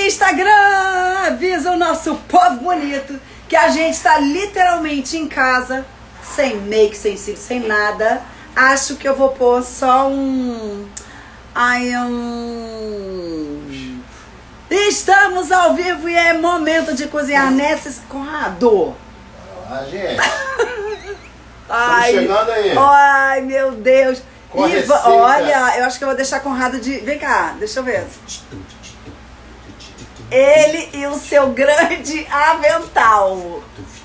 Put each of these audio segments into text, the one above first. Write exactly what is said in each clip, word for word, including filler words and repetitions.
Instagram, avisa o nosso povo bonito que a gente tá literalmente em casa, sem make, sem cílio, sem nada. Acho que eu vou pôr só um... Ai, um... Estamos ao vivo e é momento de cozinhar nesse Conrado. Ah, gente. Ai, estamos chegando aí. Ai, meu Deus. Com E receita. olha, eu acho que eu vou deixar Conrado de... Vem cá, deixa eu ver. Ele e o seu grande avental.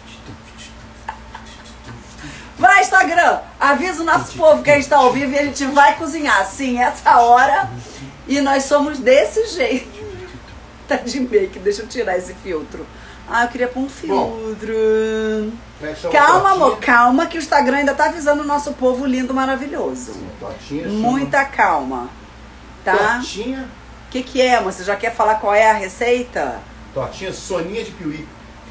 Vai, Instagram, avisa o nosso povo que a gente tá ao vivo e a gente vai cozinhar. Sim, essa hora. E nós somos desse jeito. Tá de make, deixa eu tirar esse filtro. Ah, eu queria pôr um filtro. Bom, calma, amor, calma, que o Instagram ainda tá avisando o nosso povo lindo, maravilhoso. Sim, tortinha, muita calma, tá? Tortinha. O que que é, amor? Você já quer falar qual é a receita? Tortinha Soninha de Piuí.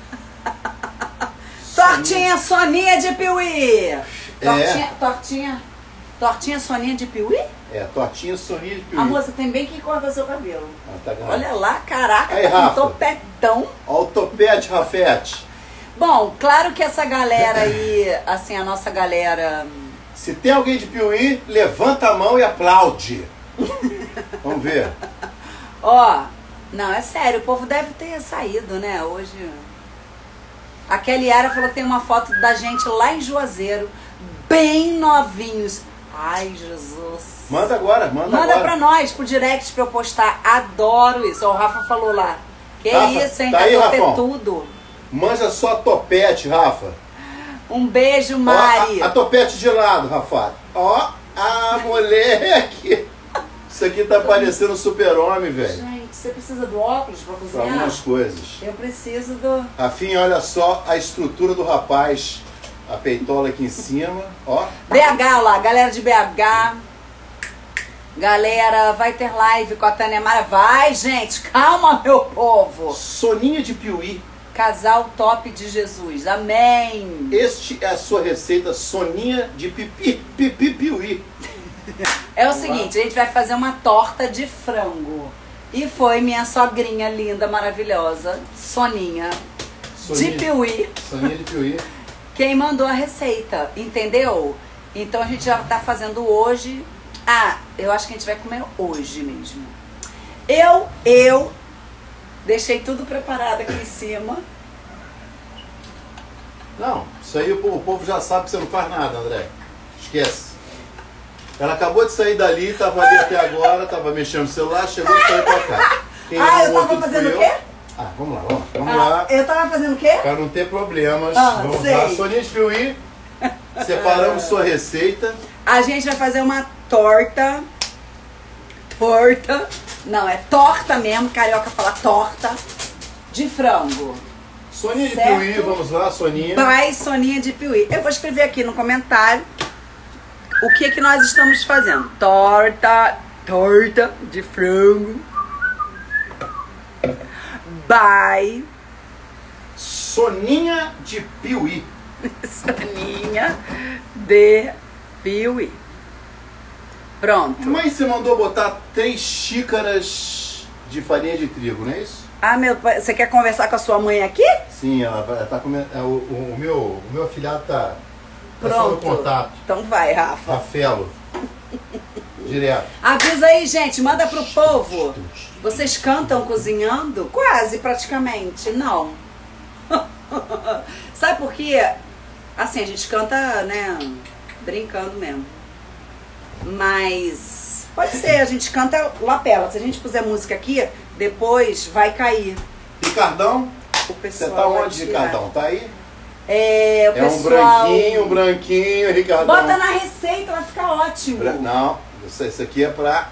Tortinha Soninha de Piuí. Tortinha, É. tortinha, tortinha Soninha de Piuí? É, tortinha Soninha de Piuí. A moça tem bem que cortar seu cabelo. Ah, tá grande. Olha lá, caraca, Aí, tá com um Rafa. topetão. Olha o topete, Rafete. Bom, claro que essa galera aí, assim, a nossa galera... Se tem alguém de Piuí, levanta a mão e aplaude. Vamos ver. Ó, não, é sério, o povo deve ter saído, né, hoje. A Kellyara falou que tem uma foto da gente lá em Juazeiro, bem novinhos. Ai, Jesus. Manda agora, manda, Manda agora. pra nós, pro direct pra eu postar. Adoro isso. Ó, o Rafa falou lá. Que Rafa, isso, hein? tá aí, Vai ter Rafão? tudo. Manja só topete, Rafa. Um beijo, Ó, Mari. a, a topete de lado, Rafa. Ó, a moleque. Isso aqui tá parecendo um super-homem, velho. Gente, você precisa do óculos pra Pra cozinhar? algumas coisas. Eu preciso do... Rafinha, olha só a estrutura do rapaz. A peitola aqui em cima, ó. B H lá, galera de B H. Galera, vai ter live com a Tânia Mara. Vai, gente, calma, meu povo. Soninha de Piuí. Casal top de Jesus, amém. Este é a sua receita Soninha de pipi, pipi, Piuí. É o Vamos seguinte, a gente vai fazer uma torta de frango. E foi minha sogrinha linda, maravilhosa, Soninha, Soninha de Piuí, Soninha de Piuí. quem mandou a receita, entendeu? Então a gente já tá fazendo hoje. Ah, eu acho que a gente vai comer hoje mesmo. Eu, eu deixei tudo preparado aqui em cima. Não, isso aí o povo, o povo já sabe que você não faz nada, André. Esquece. Ela acabou de sair dali, tava ali até agora, tava mexendo no celular, chegou e saiu pra cá. Quem Ah, eu arrumou tava tudo fazendo fui o quê? eu. Ah, vamos lá, vamos, vamos Ah, lá. eu tava fazendo o quê? Para não ter problemas, Ah, vamos sei. lá. Soninha de Piuí, separamos sua receita. A gente vai fazer uma torta. Torta. Não, é torta mesmo. Carioca fala torta. De frango. Soninha de Certo. Piuí, vamos lá, Soninha. By Soninha de Piuí. Eu vou escrever aqui no comentário o que que nós estamos fazendo. Torta. Torta de frango. By Soninha de Piuí. Soninha de Piuí. Pronto. Mas você mandou botar três xícaras de farinha de trigo, não é isso? Ah, meu pai, você quer conversar com a sua mãe aqui? Sim, ela vai, ela tá comendo. é, O, o, o meu, o meu afilhado tá, tá só no Pronto. contato. Então vai, Rafa. Rafelo. Direto. Avisa aí, gente, manda pro povo. Vocês cantam cozinhando? Quase, praticamente. Não. Sabe por quê? Assim, a gente canta, né, brincando mesmo. Mas pode ser, a gente canta lapela. Se a gente puser música aqui, depois vai cair. Ricardão, O você pessoal tá vai onde, tirar. Ricardão? Tá aí? É, o É um pessoal... branquinho, um branquinho, Ricardão. Bota na receita, vai ficar ótimo. Bra- Não, isso, isso aqui é pra.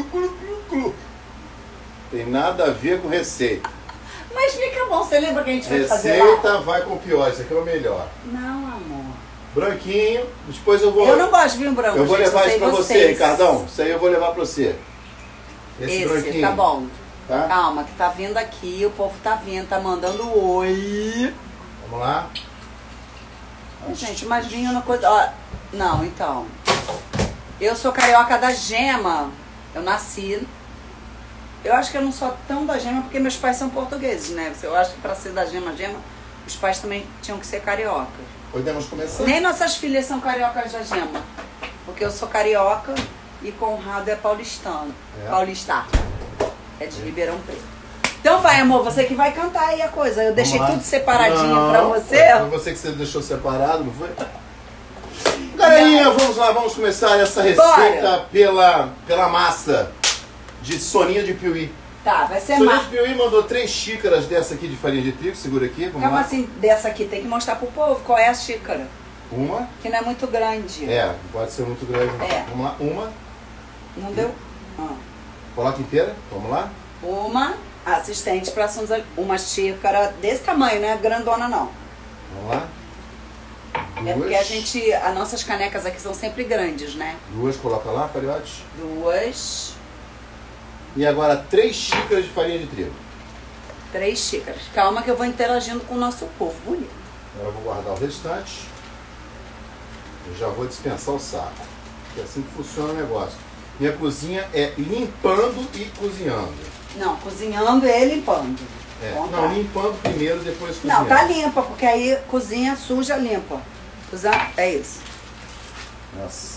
Tem nada a ver com receita. Mas fica bom, você lembra que a gente vai fazer lá? Receita vai com o pior, isso aqui é o melhor. Não, amor. Branquinho, depois eu vou. Eu não gosto de vinho branco, Eu vou gente, levar eu isso sei pra você, vocês. Ricardão. Isso aí eu vou levar pra você. Esse, Esse, branquinho. tá bom. Tá? Calma, que tá vindo aqui, o povo tá vindo, tá mandando oi. Vamos lá. Ai, gente, mas vinho não coisa... Ó, não, então. Eu sou carioca da gema. Eu nasci Eu acho que eu não sou tão da gema porque meus pais são portugueses, né? Eu acho que pra ser da gema, gema, os pais também tinham que ser cariocas. Podemos começar? Nem nossas filhas são cariocas da gema. Porque eu sou carioca e Conrado é paulistano. É. Paulista. É de Ribeirão Preto. Então vai, amor, você que vai cantar aí a coisa. Eu deixei Vamos lá. tudo separadinho Não, pra você. Foi você que você deixou separado, não foi? Galerinha, vamos lá, vamos começar essa receita Bora. pela, pela massa de Soninha de Piuí. Tá, vai ser Soninha má. de Piuí mandou três xícaras dessa aqui de farinha de trigo, segura aqui, vamos Calma lá. assim, dessa aqui, tem que mostrar pro povo qual é a xícara. Uma, Que não é muito grande. é, não pode ser muito grande. não. É. Vamos lá, uma, Não deu? Ah. coloca inteira, vamos lá. Uma assistente para assuntos. Uma xícara desse tamanho, né? Grandona não. Vamos lá. Duas, É porque a gente. As nossas canecas aqui são sempre grandes, né? duas, coloca lá, Fariotes. Duas. E agora três xícaras de farinha de trigo. Três xícaras. Calma que eu vou interagindo com o nosso povo. Bonito. Agora eu vou guardar o restante. Eu já vou dispensar o saco. Que é assim que funciona o negócio. Minha cozinha é limpando e cozinhando. Não, cozinhando e limpando. É. Bom, Não, tá. limpando primeiro, depois cozinhando. Não, tá limpa, porque aí cozinha, suja, limpa. Cozinha, é isso. Nossa.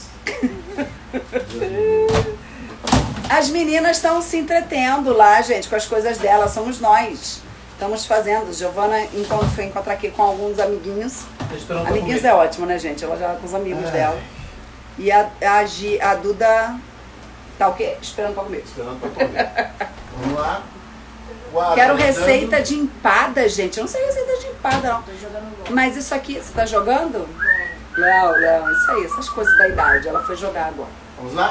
As meninas estão se entretendo lá, gente, com as coisas delas. Somos nós. Estamos fazendo. Giovana enquanto foi encontrar aqui com alguns amiguinhos. Tô esperando pra Amiguinhos comer. é ótimo, né, gente? Ela já com os amigos Ai. dela. E a, a, Gi- a Duda tá o quê? Esperando pra comer. Esperando pra comer. Vamos lá. Guardando. Quero receita de empada, gente. Eu não sei receita de empada, não. Tô jogando bola. Mas isso aqui, você tá jogando? Não, não, isso aí, essas coisas da idade. Ela foi jogar agora. Vamos lá.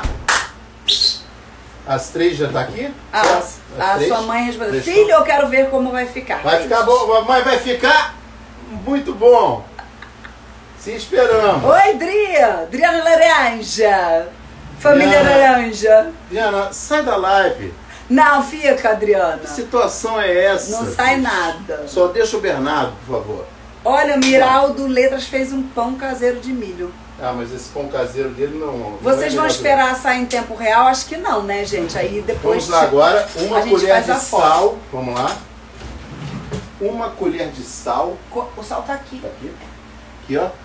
As três já tá aqui? Ah, Certo? a, a três? sua mãe respondeu: Três filho, eu quero ver como vai ficar. Vai ficar bom, mas vai ficar muito bom. Se esperamos. Oi, Dri! Adriana Laranja! Família Diana. Laranja! Diana, sai da live. Não, fica, Adriana. Que situação é essa? Não sai nada. Só deixa o Bernardo, por favor. Olha, o Miraldo Letras fez um pão caseiro de milho. Ah, mas esse pão caseiro dele não... não Vocês é vão melhor esperar sair em tempo real? Acho que não, né, gente? Aí do- depois... Vamos lá agora. Uma a gente colher faz de a foto. sal. Vamos lá. Uma colher de sal. Co- O sal tá aqui. Tá aqui. Aqui, ó.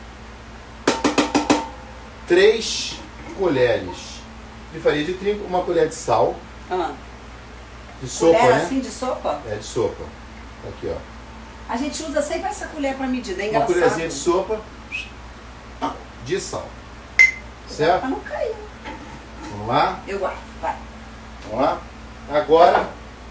Três colheres de farinha de trigo. Uma colher de sal. Ah, De sopa, colher né? assim de sopa? É, de sopa. Tá aqui, ó. A gente usa sempre essa colher pra medida, é Uma engraçado. colherzinha de sopa de sal. Pra Certo? não cair. Vamos lá. Eu guardo, vai. Vamos lá. Agora,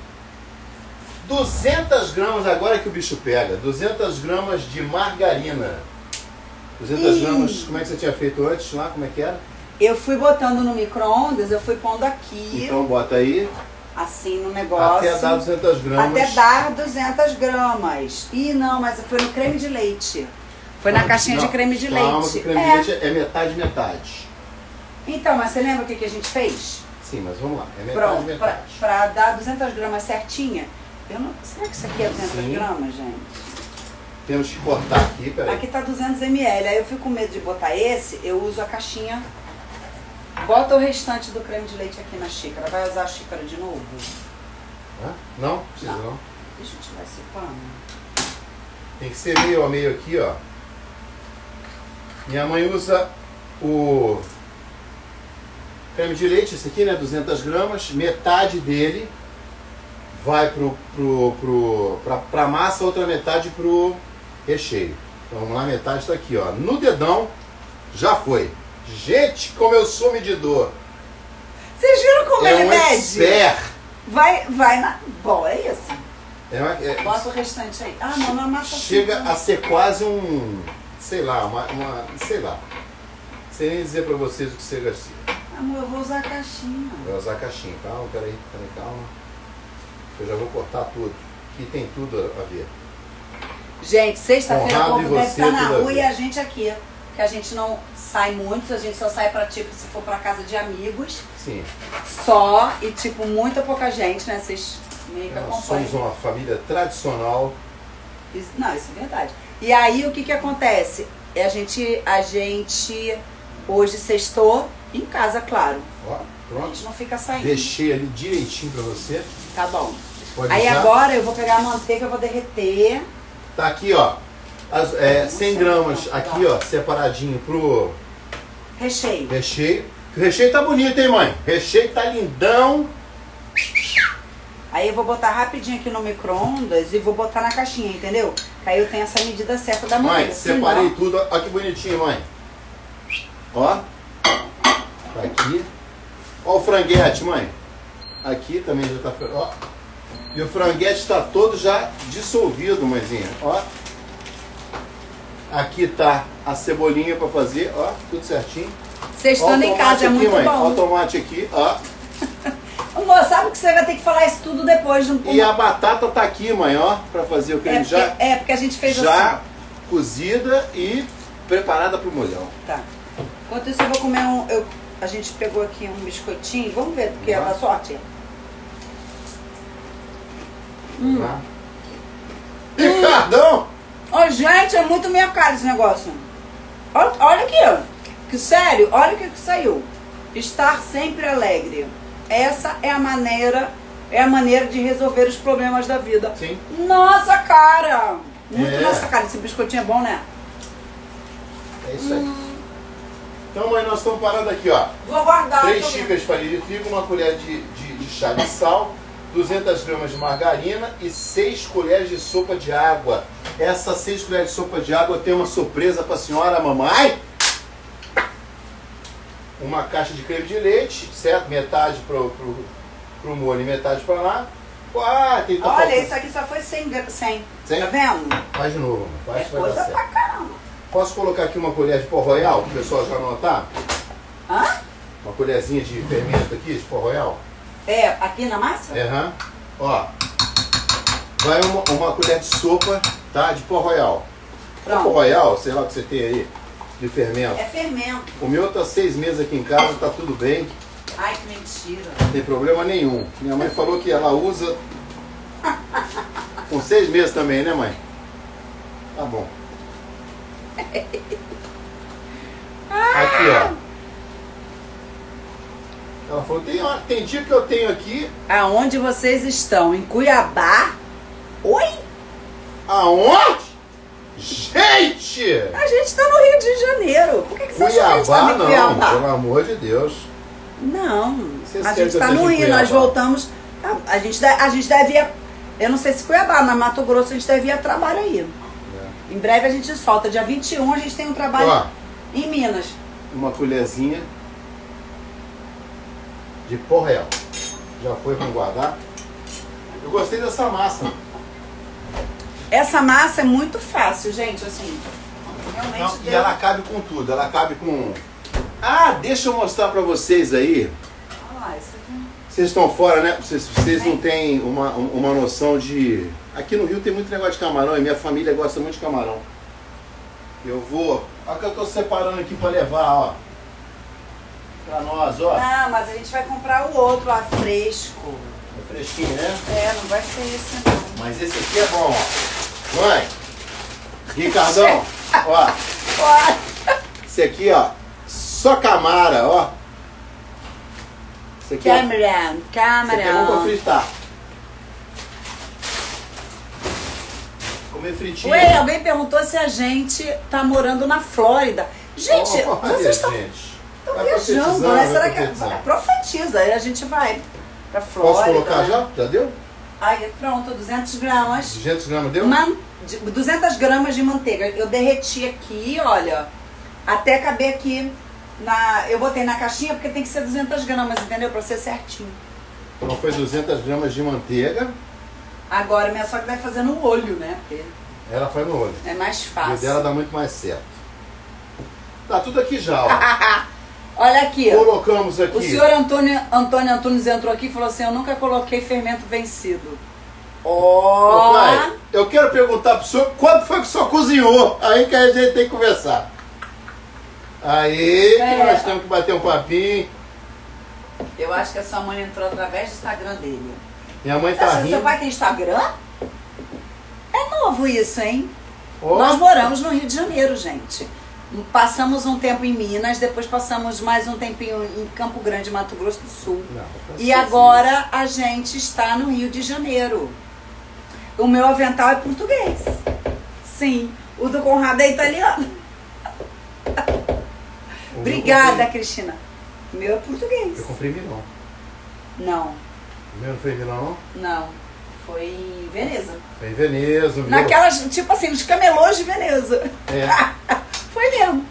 duzentas gramas, agora que o bicho pega. duzentas gramas de margarina. duzentas Ih. gramas, como é que você tinha feito antes lá? Como é que era? Eu fui botando no micro-ondas, eu fui pondo aqui, Então bota aí, assim no negócio. até dar duzentas gramas. Até dar duzentas gramas. Ih, não, mas foi no creme de leite. Foi na Não, caixinha de não, creme de calma, leite. que o creme É. de leite é metade, metade. Então, mas você lembra o que, que a gente fez? Sim, mas vamos lá. É metade, Pronto, pra, metade. pra dar duzentas gramas certinha. Eu não, será que isso aqui é duzentas Sim. gramas, gente? Temos que cortar aqui, peraí. Aqui tá duzentos mililitros. Aí eu fico com medo de botar esse, eu uso a caixinha. Bota o restante do creme de leite aqui na xícara. Vai usar a xícara de novo? Hã? Não? Precisa Não. não. Deixa eu tirar esse pano. Tem que ser meio a meio aqui, ó. Minha mãe usa o creme de leite, esse aqui, né? duzentas gramas. Metade dele vai pro, pro, pro, pra, pra massa, outra metade pro recheio. Então vamos lá, metade tá aqui, ó. No dedão, já foi. Gente, como eu sou medidor. Vocês viram como É ele um mede? expert. Vai, vai na. Bom, é isso. É uma- é- Bota o restante aí. Ah, não, na massa chega assim. a ser quase um, sei lá, uma, uma sei lá. Não sei nem dizer pra vocês o que chega a ser. Amor, eu vou usar a caixinha. Vai usar a caixinha. Calma, peraí, peraí, calma. Eu já vou cortar tudo. Aqui tem tudo a ver. Gente, sexta-feira o Conrado povo e deve você, estar na tudo a rua ver. e a gente aqui. Porque a gente não sai muito, a gente só sai pra, tipo, se for pra casa de amigos. Sim, Só, e tipo, muita pouca gente, né? Vocês meio que nós acompanham. somos uma família tradicional. Isso- Não, isso é verdade. E aí, o que que acontece? É A gente, a gente hoje sextou, em casa, claro. Ó, A gente não fica saindo. Deixei ali direitinho pra você. Tá bom. Pode Aí usar. agora eu vou pegar a manteiga, eu vou derreter. Tá aqui, ó. As, é, cem gramas aqui, ó, separadinho pro Recheio. recheio. O recheio tá bonito, hein, mãe? O recheio tá lindão. Aí eu vou botar rapidinho aqui no micro-ondas e vou botar na caixinha, entendeu? Que aí eu tenho essa medida certa da manteiga. Mãe, separei tudo. Olha que bonitinho, mãe. Ó. Tá aqui. Ó o franguete, mãe. Aqui também já tá... Ó. E o franguete tá todo já dissolvido, mãezinha. Ó. Aqui tá a cebolinha pra fazer, ó. Tudo certinho. Vocês estando em casa, é muito mãe. bom. Ó o tomate aqui, ó. Amor, sabe que você vai ter que falar isso tudo depois de um pouco. E a batata tá aqui, mãe, ó. Pra fazer o creme é porque, já... É, porque a gente fez já assim. cozida e preparada pro molhão. Tá. Enquanto isso eu vou comer um... Eu, a gente pegou aqui um biscoitinho. Vamos ver do que é da sorte. Hum. Tá. Ricardão! Ô, gente, é muito minha cara esse negócio. Olha, olha aqui, ó. Que sério, olha o que, que saiu. Estar sempre alegre. Essa é a maneira, é a maneira de resolver os problemas da vida. Sim. Nossa, cara! Muito É. nossa, cara. Esse biscoitinho é bom, né? É isso aí. Então, mãe, nós estamos parando aqui, ó. Vou guardar. três tô xícaras de farinha de trigo, uma colher de, de, de chá de sal, duzentas gramas de margarina e seis colheres de sopa de água. Essas seis colheres de sopa de água tem uma surpresa para a senhora, mamãe. Uma caixa de creme de leite, certo? Metade pro, pro, pro molho e metade para lá. Ah, tem que tá Olha, faltando. isso aqui só foi cem. cem. cem? Tá vendo? Faz de novo, mãe. Faz É que vai dar coisa certo. pra caramba. Posso colocar aqui uma colher de pó royal, para o pessoal já anotar? Hã? Uma colherzinha de fermento aqui, de pó royal? É, aqui na massa? Aham. Ó. Vai uma, uma colher de sopa, tá? De pó royal. Pronto. Pó royal, sei lá o que você tem aí, de fermento. É fermento. O meu tá seis meses aqui em casa, tá tudo bem. Ai, que mentira. Não tem problema nenhum. Minha mãe falou que ela usa com seis meses também, né, mãe? Tá bom. Aqui, ó. Ela falou, tem, hora- tem dia que eu tenho aqui. Aonde vocês estão? Em Cuiabá? Oi? Aonde? Gente! A gente tá no Rio de Janeiro. Por que, que você acha que a gente tá Cuiabá em não, Cuiabá? pelo amor de Deus. Não. Vocês A querem gente que eu tá esteja no em Rio, nós Cuiabá? voltamos. A, a gente, de- a gente deve ir. Eu não sei se Cuiabá, mas Mato Grosso a gente deve ir a trabalho aí. É. Em breve a gente solta. Dia vinte e um a gente tem um trabalho Ó, em Minas. uma colherzinha de pó real. Já foi, vamos guardar. Eu gostei dessa massa. Essa massa é muito fácil, gente, assim. Realmente Não, e deu- ela cabe com tudo. Ela cabe com... Ah, deixa eu mostrar pra vocês aí. Olha lá, isso aqui. Vocês estão fora, né? Vocês, vocês não têm uma, uma noção de... Aqui no Rio tem muito negócio de camarão e minha família gosta muito de camarão. Eu vou... Olha que eu tô separando aqui pra levar, ó. Pra nós, ó. Não, mas a gente vai comprar o outro lá fresco. É fresquinho, né? É, não vai ser esse não. Mas esse aqui é bom, ó. Mãe, Ricardão, ó. Esse aqui, ó. Só camara, ó. Esse aqui, ó. Camarão, Esse aqui é bom pra camarão. fritar. Comer fritinho. Ué, alguém perguntou se a gente tá morando na Flórida. Gente, Olha, vocês estão gente. estão Vai viajando, profetizando, né? vai Será que é, profetizando. é profetiza? Aí a gente vai pra Flórida. Posso colocar né? já? Já deu? Aí pronto, duzentas gramas. duzentos gramas deu? Man, de- duzentas gramas de manteiga. Eu derreti aqui, olha, até caber aqui na... Eu botei na caixinha porque tem que ser duzentas gramas, entendeu? Pra ser certinho. Então foi duzentas gramas de manteiga. Agora minha sogra vai fazer no olho, né? Porque Ela foi no olho. é mais E o fácil. dela dá muito mais certo. Tá tudo aqui já, ó. Olha aqui, ó. Colocamos aqui. O senhor Antônio, Antônio Antunes entrou aqui e falou assim, eu nunca coloquei fermento vencido. Ó! Ô, pai, eu quero perguntar pro senhor quando foi que o senhor cozinhou? Aí que a gente tem que conversar. Aí que É. nós temos que bater um papinho. Eu acho que a sua mãe entrou através do Instagram dele. Minha mãe Você tá acha que rindo. seu pai tem Instagram? É novo isso, hein? Ó, Nós moramos no Rio de Janeiro, gente. Passamos um tempo em Minas, depois passamos mais um tempinho em Campo Grande, Mato Grosso do Sul. Não, e agora a gente está no Rio de Janeiro. O meu avental é português. Sim, o do Conrado é italiano. O Obrigada, comprei... Cristina. O meu é português. Eu comprei em Milão. Não. O meu não foi em Milão, não? Não. Foi em Veneza. Foi em Veneza. Viu? Naquelas, tipo assim, nos camelôs de Veneza. É. Foi mesmo.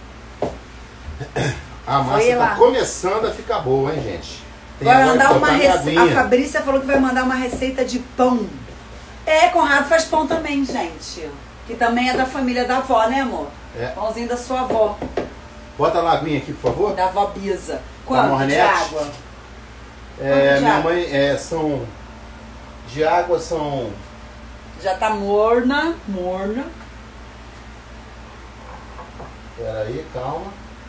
A massa Foi tá lá. começando a ficar boa, hein, gente? Tem Vai agora mandar que uma botar minha receita. A aguinha. Fabrícia falou que vai mandar uma receita de pão. É, Conrado faz pão também, gente. Que também é da família da avó, né, amor? É. Pãozinho da sua avó. Bota lá a aguinha aqui, por favor. Da avó Bisa. Quanto de Mornete? água? É, Quanto de minha água? mãe, é, são... De água são... Já tá morna. Morna. Pera aí, calma.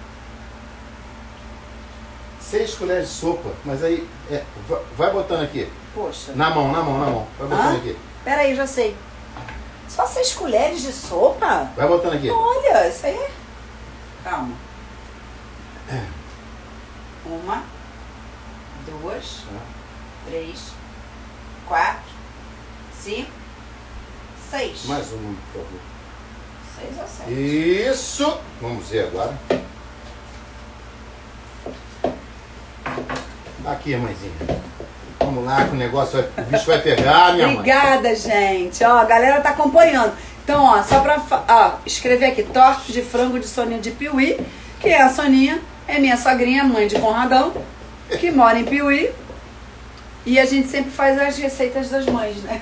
Seis colheres de sopa. Mas aí, é, va- vai botando aqui. Poxa. Na mão, na mão, na mão. Vai botando Hã? aqui. Pera aí, já sei. Só seis colheres de sopa? Vai botando aqui. Olha, isso aí é... Calma. Uma, duas, três, quatro, cinco, seis. Mais uma, por favor. Seis ou sete? Isso! Vamos ver agora. Aqui, mãezinha. Vamos lá que o negócio vai... O bicho vai pegar, minha mãe. Obrigada, gente. Ó, a galera tá acompanhando. Então, ó, só pra fa- ó, escrever aqui, torta de frango de Soninha de Piuí, que é a Soninha, é minha sogrinha, mãe de Conradão, que mora em Piuí. E a gente sempre faz as receitas das mães, né?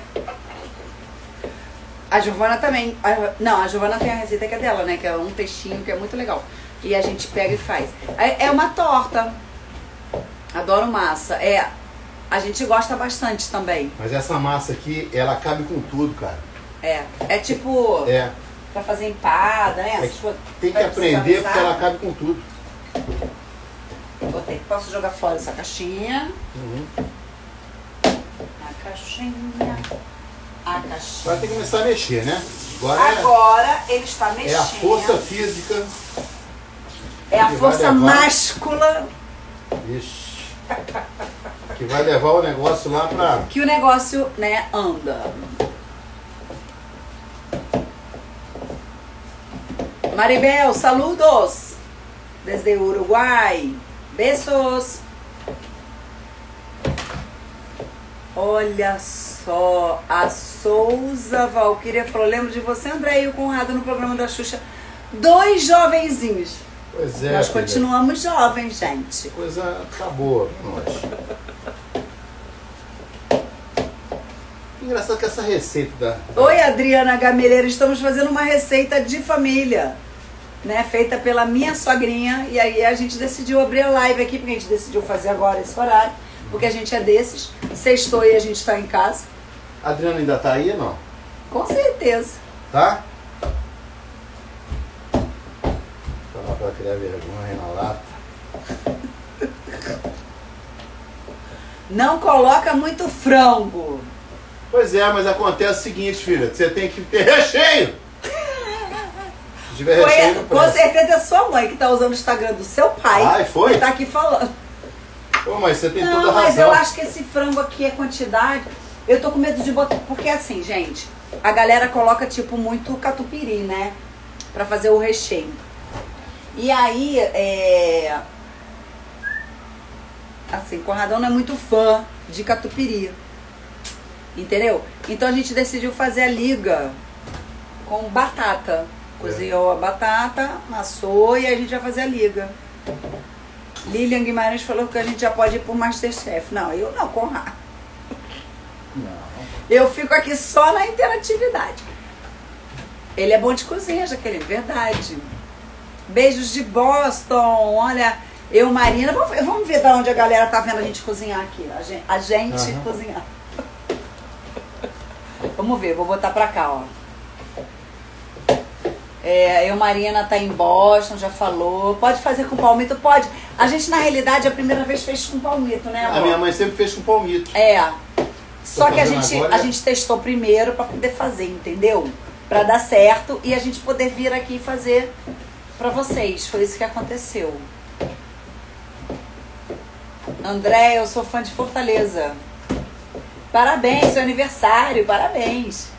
A Giovana também. A- não, a Giovana tem a receita que é dela, né? Que é um textinho que é muito legal. E a gente pega e faz. É é uma torta. Adoro massa. É, a gente gosta bastante também. Mas essa massa aqui, ela cabe com tudo, cara. É. É tipo É. pra fazer empada, né? É Essas que coisas. tem que Vai aprender precisar porque ela usar. cabe com tudo. Botei. Posso jogar fora essa caixinha? Uhum. A caixinha. A Agora caixinha. tem que começar a mexer, né? Agora é- Agora ele está mexendo. é a força física. É a que vai força levar- máscula Ixi. Que vai levar o negócio lá pra... que o negócio, né, anda. Maribel, saludos desde Uruguai. Beijos. Olha só, a Souza Valquíria falou, lembro de você, André, e o Conrado no programa da Xuxa. Dois jovenzinhos. Pois é, Nós filha. continuamos jovens, gente. Coisa tá boa pra nós. Engraçado que essa receita da... Oi, Adriana Gameleira, estamos fazendo uma receita de família, né, feita pela minha sogrinha, e aí a gente decidiu abrir a live aqui, porque a gente decidiu fazer agora esse horário, porque a gente é desses, sextou e a gente está em casa, A Adriana ainda tá aí, não? com certeza. Tá? Falar pra criar vergonha na lata. Não coloca muito frango. Pois é, mas acontece o seguinte, filha, você tem que ter recheio. Se tiver recheio, Foi, não com presta. certeza é sua mãe que está usando o Instagram do seu pai, Ai, foi? que tá aqui falando. Pô, mas você tem Não, toda a mas razão. eu acho que esse frango aqui é quantidade. Eu tô com medo de botar. Porque assim, gente, a galera coloca tipo muito catupiry, né? Pra fazer o recheio. E aí, é. Assim, Conradão não é muito fã de catupiry. Entendeu? Então a gente decidiu fazer a liga com batata. Cozinhou a batata, amassou e a gente vai fazer a liga. Lilian Guimarães falou que a gente já pode ir pro Masterchef. Não, eu não, Conrado. Não. Eu fico aqui só na interatividade. Ele é bom de cozinha, Jaqueline, verdade. Beijos de Boston. Olha, eu, Marina. Vamos ver, vamos ver de onde a galera tá vendo a gente cozinhar aqui. A gente, a gente Aham. cozinhar. Vamos ver, vou botar pra cá, ó. É, eu, Marina, tá em Boston, já falou. Pode fazer com palmito? Pode. A gente, na realidade, a primeira vez fez com palmito, né, A amor? minha mãe sempre fez com palmito. É. Só Tô que a fazendo gente, agora. a gente testou primeiro pra poder fazer, entendeu? Pra dar certo e a gente poder vir aqui e fazer pra vocês. Foi isso que aconteceu. André, eu sou fã de Fortaleza. Parabéns, seu aniversário, parabéns.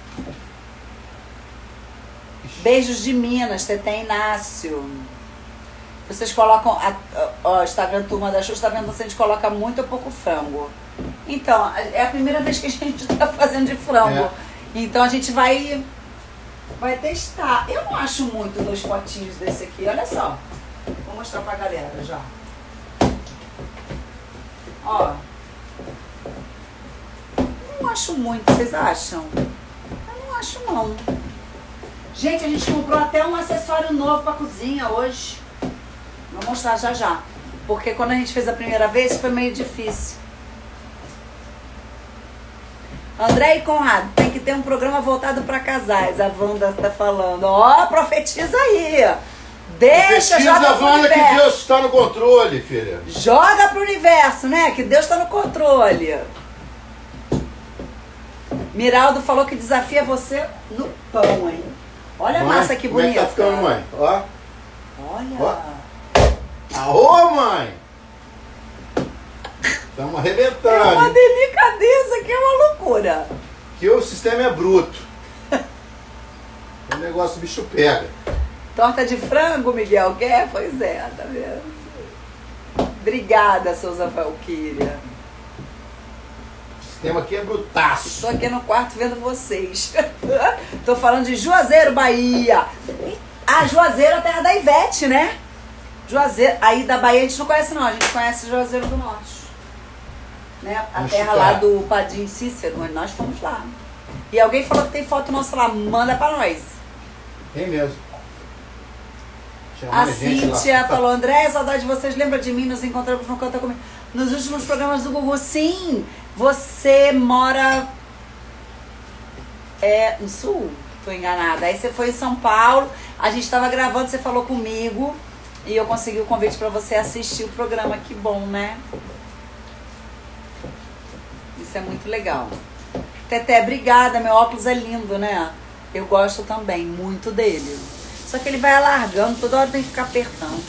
Beijos de Minas, Teté Inácio. Vocês colocam, a, ó, Instagram Turma da Xuxa, tá vendo? Vocês colocam muito ou pouco frango. Então, é a primeira vez que a gente tá fazendo de frango. É. Então a gente vai, vai testar. Eu não acho muito dois potinhos desse aqui, olha só. Vou mostrar pra galera já. Ó. Não acho muito, vocês acham? Eu não acho não. Gente, a gente comprou até um acessório novo pra cozinha hoje. Vou mostrar já já. Porque quando a gente fez a primeira vez foi meio difícil. André e Conrado, tem que ter um programa voltado pra casais. A Wanda tá falando. Ó, oh, profetiza aí. Deixa, profetiza, joga pro Wanda, universo. que Deus está no controle, filha. Joga pro universo, né? Que Deus tá no controle. Miraldo falou que desafia você no pão, hein? Olha mãe, a massa que como bonita. É que tá ficando, mãe? Ó. Olha. Ó. Aô, mãe. Estamos arrebentando. É uma delicadeza que é uma loucura. Que o sistema é bruto. O negócio, o bicho pega. Torta de frango, Miguel, quer? Pois é, tá vendo? Obrigada, Souza Valquíria. O sistema aqui é brutaço. Estou aqui no quarto vendo vocês. Tô falando de Juazeiro, Bahia. Ah, Juazeiro é a terra da Ivete, né? Juazeiro. Aí da Bahia a gente não conhece não, a gente conhece Juazeiro do Norte. Né? A Vamos terra ficar. lá do Padim Cícero, onde nós fomos lá. E alguém falou que tem foto nossa lá, manda pra nós. Tem mesmo. A Chama gente Cíntia lá. falou, André, saudade de vocês, lembra de mim? Nos encontramos no Canta Comigo. Nos últimos programas do Gugu. Sim, você mora é, no Sul? Tô enganada. Aí você foi em São Paulo, a gente tava gravando, você falou comigo e eu consegui o convite pra você assistir o programa. Que bom, né? Isso é muito legal. Teté, obrigada, meu óculos é lindo, né? Eu gosto também muito dele. Só que ele vai alargando, toda hora tem que ficar apertando.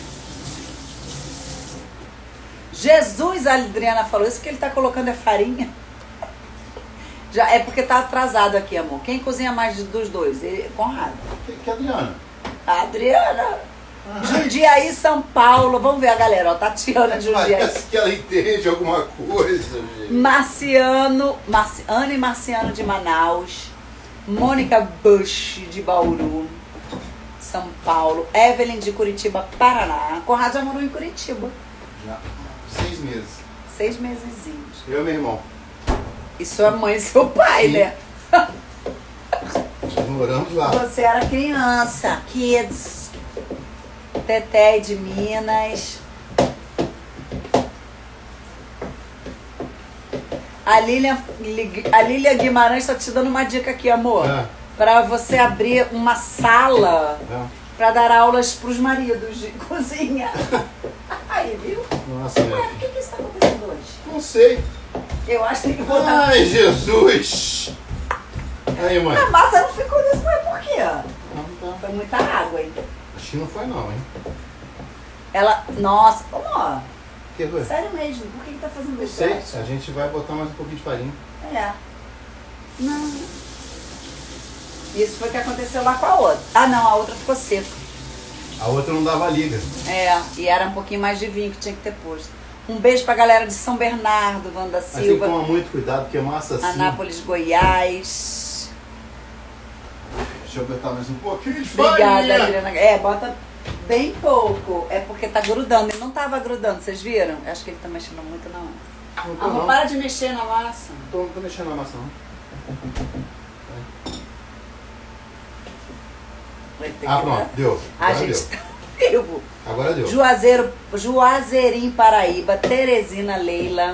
Jesus, a Adriana falou, isso que ele tá colocando é farinha. Já é porque tá atrasado aqui, amor. Quem cozinha mais dos dois? Ele, Conrado. Que, que Adriana? A Adriana. Jundiaí, São Paulo. Vamos ver a galera, ó. Tatiana de Jundiaí. Parece que ela entende alguma coisa, gente. Marciano, Marci, Ana e Marciano de Manaus. Mônica Bush de Bauru, São Paulo. Evelyn de Curitiba, Paraná. Conrado já morou em Curitiba. Já. Seis meses. Seis mesezinhos. Eu e meu irmão. E sua mãe e seu pai, Sim. né? Nós moramos lá. Você era criança. Kids. Teté de Minas. A Lilian, a Lilian Guimarães está te dando uma dica aqui, amor. É. Para você abrir uma sala É. para dar aulas para os maridos de cozinha. Aí, viu? Nossa, minha Ué, por filha. que que isso está acontecendo hoje? Não sei. Eu acho que tem que botar... Ai, Jesus. Aí, mãe. A massa não ficou nisso, mas por quê? Não, tá. Foi muita água, hein? Acho que não foi não, hein? Ela... Nossa, amor. Que foi? Sério mesmo, por que que tá fazendo Não isso? sei. A gente vai botar mais um pouquinho de farinha. É. Não. Isso foi o que aconteceu lá com a outra. Ah, não, a outra ficou seca. A outra não dava liga. É, e era um pouquinho mais de vinho que tinha que ter posto. Um beijo pra galera de São Bernardo, Wanda Mas tem que Silva, tomar muito cuidado, porque massa assim... Anápolis, Goiás. Deixa eu botar mais um pouquinho de Obrigada, farinha. Adriana. É, bota bem pouco. É porque tá grudando. Ele não tava grudando, vocês viram? Acho que ele tá mexendo muito na massa. Não tô, Amor, não. para de mexer na massa. Tô, não tô mexendo na massa, não. Vai ter Ah, que- pronto. Deu. A Agora gente deu. tá vivo. Agora deu. Juazeiro, Juazeirinho, Paraíba, Teresina, Leila.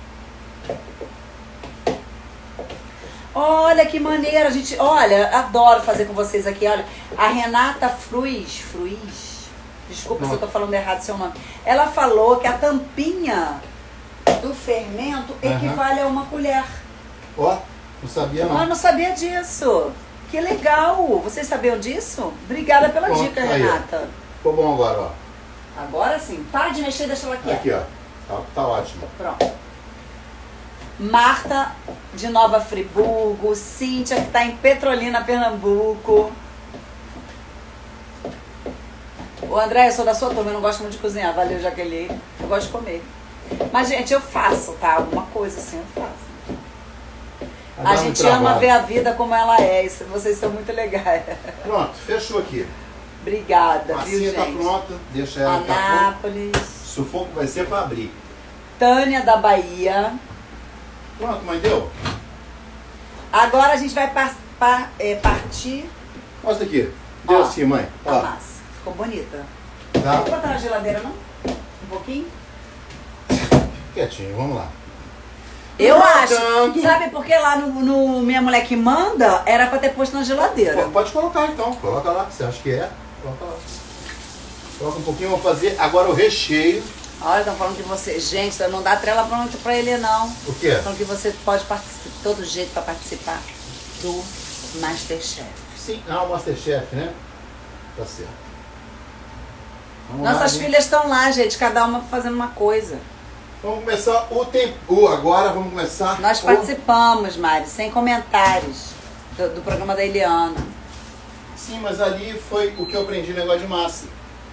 Olha que maneiro, a gente, olha, adoro fazer com vocês aqui, olha. A Renata Fruiz, Fruiz, desculpa Não. se eu tô falando errado seu nome. Ela falou que a tampinha do fermento Aham. equivale a uma colher. Ó, não sabia não. Eu não sabia disso. Que legal. Vocês sabiam disso? Obrigada pela Pronto, dica, aí, ó. Renata. Ficou bom agora, ó. Agora sim. Para de mexer, deixa ela aqui. Aqui, ó. Tá, tá ótimo. Pronto. Marta, de Nova Friburgo. Cíntia, que tá em Petrolina, Pernambuco. Ô, André, eu sou da sua turma, eu não gosto muito de cozinhar. Valeu, Jaqueline. Eu gosto de comer. Mas, gente, eu faço, tá? Alguma coisa assim eu faço. Vai A dar um gente trabalho. ama ver a vida como ela é. Isso, vocês são muito legais. Pronto, fechou aqui. Obrigada, A viu, massinha tá gente? pronta. Deixa ela daqui a pouco. Anápolis. Sufoco vai ser pra abrir. Tânia, da Bahia. Pronto, mãe, deu? Agora a gente vai par par é, partir Mostra aqui. Deu Ó, assim, mãe. a Ó, massa. Ficou bonita. tá? Vou botar na geladeira, não? Um pouquinho? Quietinho, vamos lá. Eu acho. Rodando. Sabe por que lá no, no Minha Mulher que Manda era pra ter posto na geladeira? Pô, pode colocar então. Coloca lá. Você acha que é? Coloca lá. Coloca um pouquinho, eu vou fazer agora o recheio. Olha, estão falando que você... Gente, não dá trela pronta pra ele, não. O quê? Estão falando que você pode participar, todo jeito pra participar do Masterchef. Sim. Ah, o Masterchef, né? Tá certo. Vamos Nossas lá, gente. filhas estão lá, gente, cada uma fazendo uma coisa. Vamos começar o tempo. Agora vamos começar. Nós o... participamos, Mari, sem comentários, do, do programa da Eliana. Sim, mas ali foi o que eu aprendi no negócio de massa.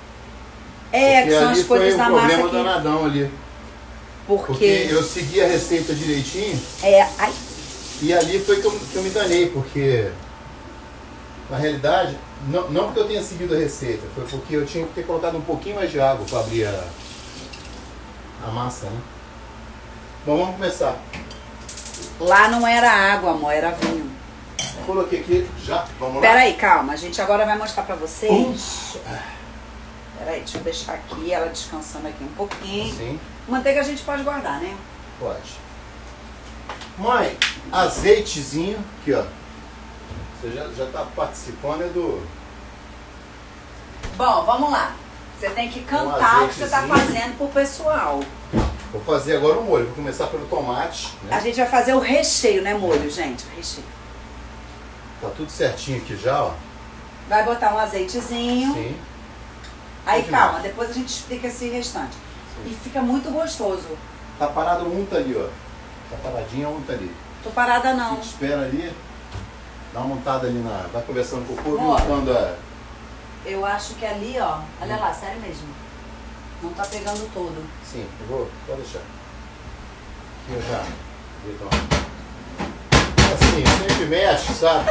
É, Porque que são ali as coisas foi da um massa problema que... danadão ali. Porque... Porque eu segui a receita direitinho É, ai, e ali foi que eu, que eu me danei, porque na realidade, não, não porque eu tenha seguido a receita, foi porque eu tinha que ter colocado um pouquinho mais de água para abrir a, a massa, né? Bom, vamos começar. lá não era água, amor, era vinho. Coloquei aqui já, vamos lá. Pera aí, calma, a gente agora vai mostrar pra vocês. Um. Pera aí, deixa eu deixar aqui, ela descansando aqui um pouquinho. Sim, Manteiga a gente pode guardar, né? pode. Mãe, azeitezinho, aqui ó. Você já, já tá participando é do... Bom, vamos lá. Você tem que cantar o que você tá azeitezinho. fazendo pro pessoal. Vou fazer agora o molho, vou começar pelo tomate, A né? gente vai fazer o recheio, né, molho, gente? O recheio. Tá tudo certinho aqui já, ó. Vai botar um azeitezinho. Sim. Aí, Demais. calma, depois a gente explica esse restante. E fica muito gostoso. Tá parado um tá ali, ó. Tá paradinho um tá ali. Tô parada A não. gente espera ali, dá uma montada ali na... Vai conversando com o povo, Bora. montando a... Eu acho que ali, ó, olha lá, sério mesmo. Não tá pegando todo. Sim, eu vou... Pode deixar. Aqui eu já... Então. Assim, sempre mexe, sabe?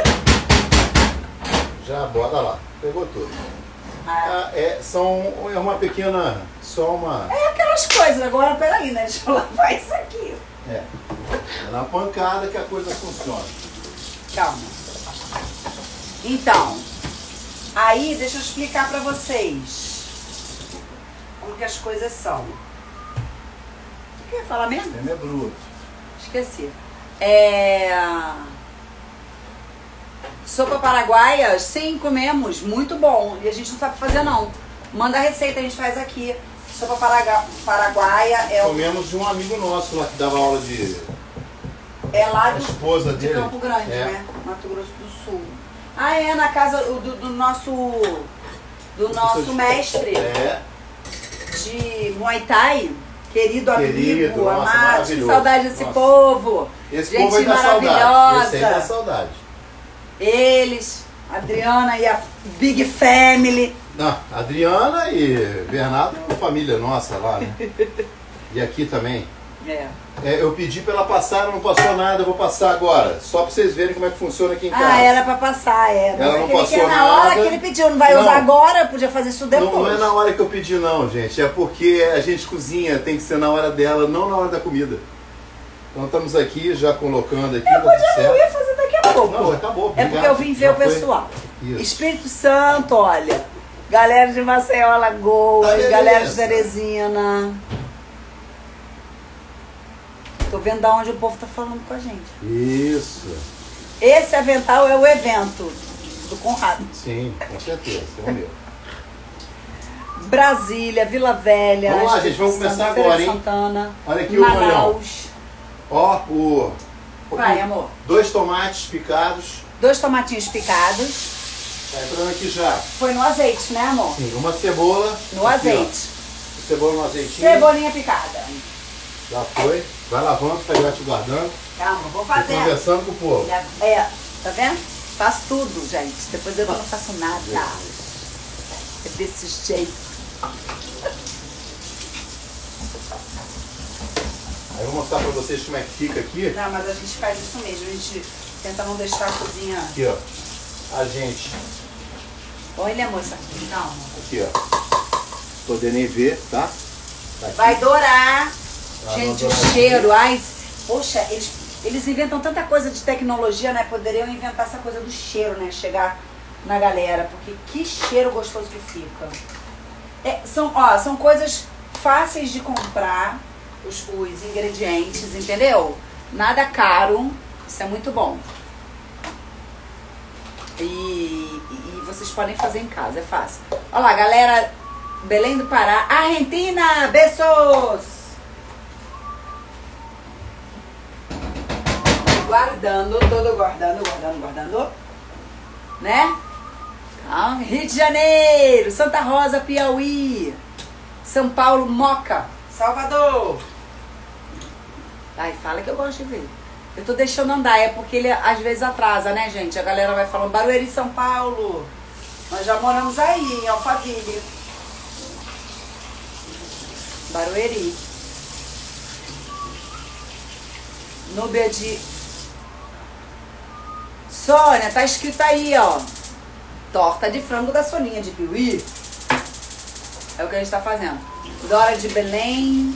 Já bota lá. Pegou tudo. Ah, Ah, é, são... É uma pequena... Só uma... é aquelas coisas, agora peraí, né? Deixa eu lavar isso aqui. É. É na pancada que a coisa funciona. Calma. Então, aí deixa eu explicar pra vocês como que as coisas são. O que eu ia falar mesmo? É bruto. Esqueci. É... Sopa paraguaia, sim, comemos. Muito bom. E a gente não sabe fazer, não. Manda a receita, a gente faz aqui. Sopa paraga- paraguaia é, o... Comemos de um amigo nosso lá que dava aula de... é lá A do, esposa de dele. Campo Grande, É. né? Mato Grosso do Sul. Ah, é, na casa do, do nosso... Do nosso mestre É. de Muay Thai. Querido, Querido, amigo, nossa, amado. Que maravilhoso. saudade desse Nossa. povo. Esse Gente povo aí dá saudade. maravilhosa. Esse aí dá saudade. Eles, Adriana e a Big Family. Não, Adriana e Bernardo é uma família nossa lá, né? E aqui também. É. É, eu pedi pra ela passar, ela não passou nada, eu vou passar agora. Só pra vocês verem como é que funciona aqui em casa. Ah, era pra passar, é. Ela não Aquele que passou é na hora nada. que ele pediu. Não vai Não. usar agora, podia fazer isso depois. Não, não é na hora que eu pedi não, gente. É porque a gente cozinha, tem que ser na hora dela, não na hora da comida. Então estamos aqui, já colocando aqui. Eu, tá tudo podia, eu certo. ia fazer daqui a pouco. Não, já acabou. É porque obrigado. eu vim ver Já o foi. pessoal. Isso. Espírito Santo, olha. Galera de Maceió, Alagoas, Tá, beleza. galera de Teresina. Tô vendo da onde o povo tá falando com a gente. Isso. Esse avental é o evento do Conrado. Sim, com certeza. É o meu. Brasília, Vila Velha. Vamos lá, Espírito gente, vamos Santo, começar Feira agora, de hein? Santana, Olha aqui o molhão. Manaus. Ó, o... Vai, amor. Dois tomates picados. Dois tomatinhos picados. Tá entrando aqui já. Foi no azeite, né, amor? Sim, uma cebola. No aqui, azeite. Ó. Cebola no azeitinho. Cebolinha picada. Já foi. Vai lavando, tá te guardando. Calma, vou E fazer. conversando com o povo. É, tá vendo? Faço tudo, gente. Depois eu não faço nada. É desse jeito. Aí eu vou mostrar pra vocês como é que fica aqui. Não, mas a gente faz isso mesmo. A gente tenta não deixar a cozinha... Aqui, ó. A gente... Olha, moça. Calma. Aqui, ó. Poder nem ver, tá? Tá aqui. Vai dourar. Tá, Gente, vai o dourar cheiro. Ai, poxa, eles, eles inventam tanta coisa de tecnologia, né? Poderiam inventar essa coisa do cheiro, né? Chegar na galera. Porque que cheiro gostoso que fica. É, são, ó, são coisas fáceis de comprar. Os, os ingredientes, entendeu? Nada caro. Isso é muito bom. E, e, e vocês podem fazer em casa, é fácil. Olha lá, galera, Belém do Pará, Argentina, beijos! Guardando, todo guardando, guardando, guardando. Né? Ah, Rio de Janeiro, Santa Rosa, Piauí, São Paulo, Moca, Salvador. Ai, fala que eu gosto de ver. Eu tô deixando andar, é porque ele às vezes atrasa, né, gente? A galera vai falando, Barueri, São Paulo. Nós já moramos aí, em Alphaville. Barueri. Núbia de... Sônia, tá escrito aí, ó. Torta de frango da Soninha de Piuí. É o que a gente tá fazendo. Dora de Belém.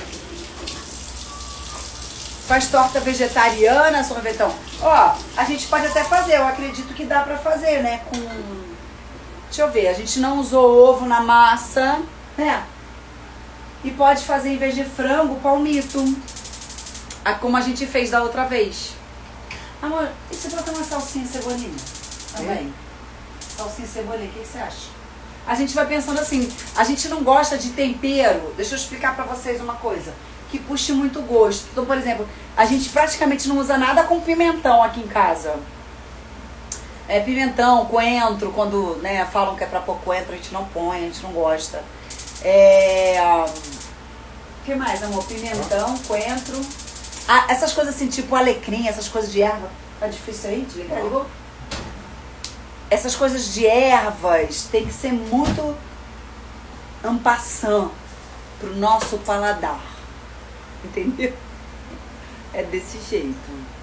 Faz torta vegetariana, sorvetão. Ó, a gente pode até fazer, eu acredito que dá pra fazer, né? Com... Deixa eu ver, a gente não usou ovo na massa, né? E pode fazer, em vez de frango, palmito. Como a gente fez da outra vez. Amor, e se botar uma salsinha e cebolinha? Também. Salsinha e cebolinha, o que, que você acha? A gente vai pensando assim, a gente não gosta de tempero. Deixa eu explicar pra vocês uma coisa. Que puxe muito gosto. Então, por exemplo, a gente praticamente não usa nada com pimentão aqui em casa. É pimentão, coentro, quando, né, falam que é pra pôr coentro, a gente não põe, a gente não gosta. É... O que mais, amor? Pimentão, coentro. Ah, essas coisas assim, tipo alecrim, essas coisas de erva. Tá difícil aí de ligar? Ligou? Essas coisas de ervas tem que ser muito en passant pro nosso paladar. Entendeu? É desse jeito.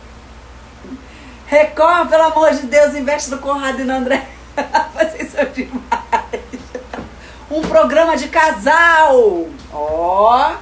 Record, pelo amor de Deus, investe no Conrado e no André. Vocês são demais. Um programa de casal. Ó.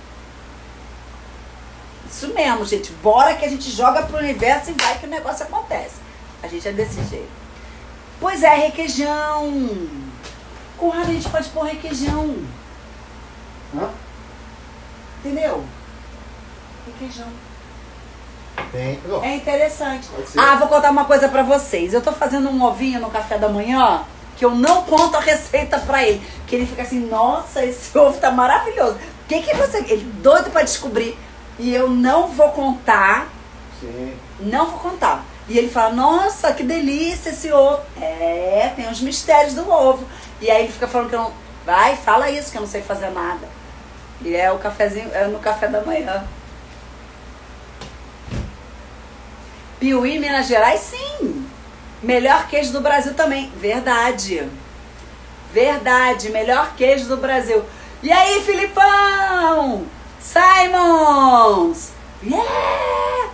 Isso mesmo, gente. Bora que a gente joga pro universo e vai que o negócio acontece. A gente é desse jeito. Pois é, requeijão. Conrado, a gente pode pôr requeijão. Hã? Entendeu? Requeijão. Tem. Oh, É interessante. Pode ser. Ah, vou contar uma coisa pra vocês. Eu tô fazendo um ovinho no café da manhã que eu não conto a receita pra ele. Que ele fica assim, nossa, esse ovo tá maravilhoso. O que que você... Ele doido pra descobrir. E eu não vou contar. sim. Não vou contar. E ele fala, nossa, que delícia esse ovo. É, tem os mistérios do ovo. E aí ele fica falando que eu não... Vai, fala isso, que eu não sei fazer nada. E é o cafezinho, é no café da manhã. Piuí, Minas Gerais, sim. Melhor queijo do Brasil também. Verdade. Verdade, melhor queijo do Brasil. E aí, Filipão? Simons! Yeah!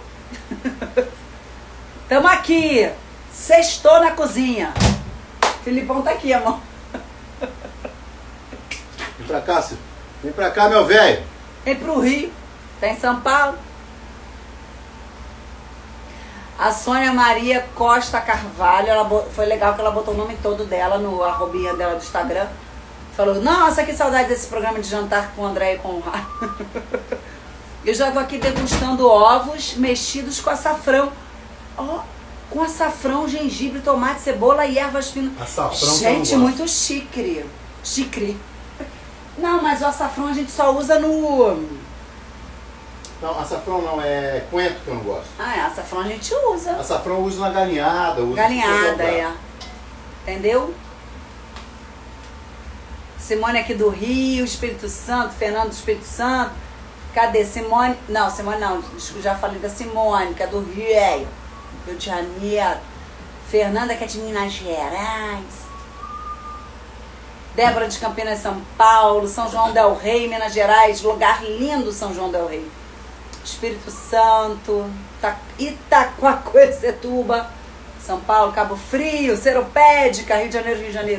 Tamo aqui. Sextou na cozinha. Filipão tá aqui, amor. Vem pra cá, Ciro. Vem pra cá, meu velho. Vem pro Rio. Tá em São Paulo. A Sônia Maria Costa Carvalho, ela bot... foi legal que ela botou o nome todo dela no arrobinha dela do Instagram. Falou, nossa, que saudade desse programa de jantar com o André e com o Ra. Eu já tô aqui degustando ovos mexidos com açafrão. Ó, com açafrão, gengibre, tomate, cebola e ervas finas. Açafrão. Gente, muito chique. Chique. Não, mas o açafrão a gente só usa no... Não, açafrão não, é coentro que eu não gosto. Ah, é, açafrão a gente usa. Açafrão eu uso na galinhada. Uso Galinhada, é. Entendeu? Simone aqui do Rio, Espírito Santo, Fernando do Espírito Santo. Cadê Simone? Não, Simone não, já falei da Simone, que é do Rio, Rio de Janeiro. Fernanda, que é de Minas Gerais. Débora de Campinas, São Paulo. São João del Rei, Minas Gerais. Lugar lindo, São João del Rei. Espírito Santo, Itacoaquecetuba, São Paulo, Cabo Frio, Seropédica, Rio de Janeiro, Rio de Janeiro.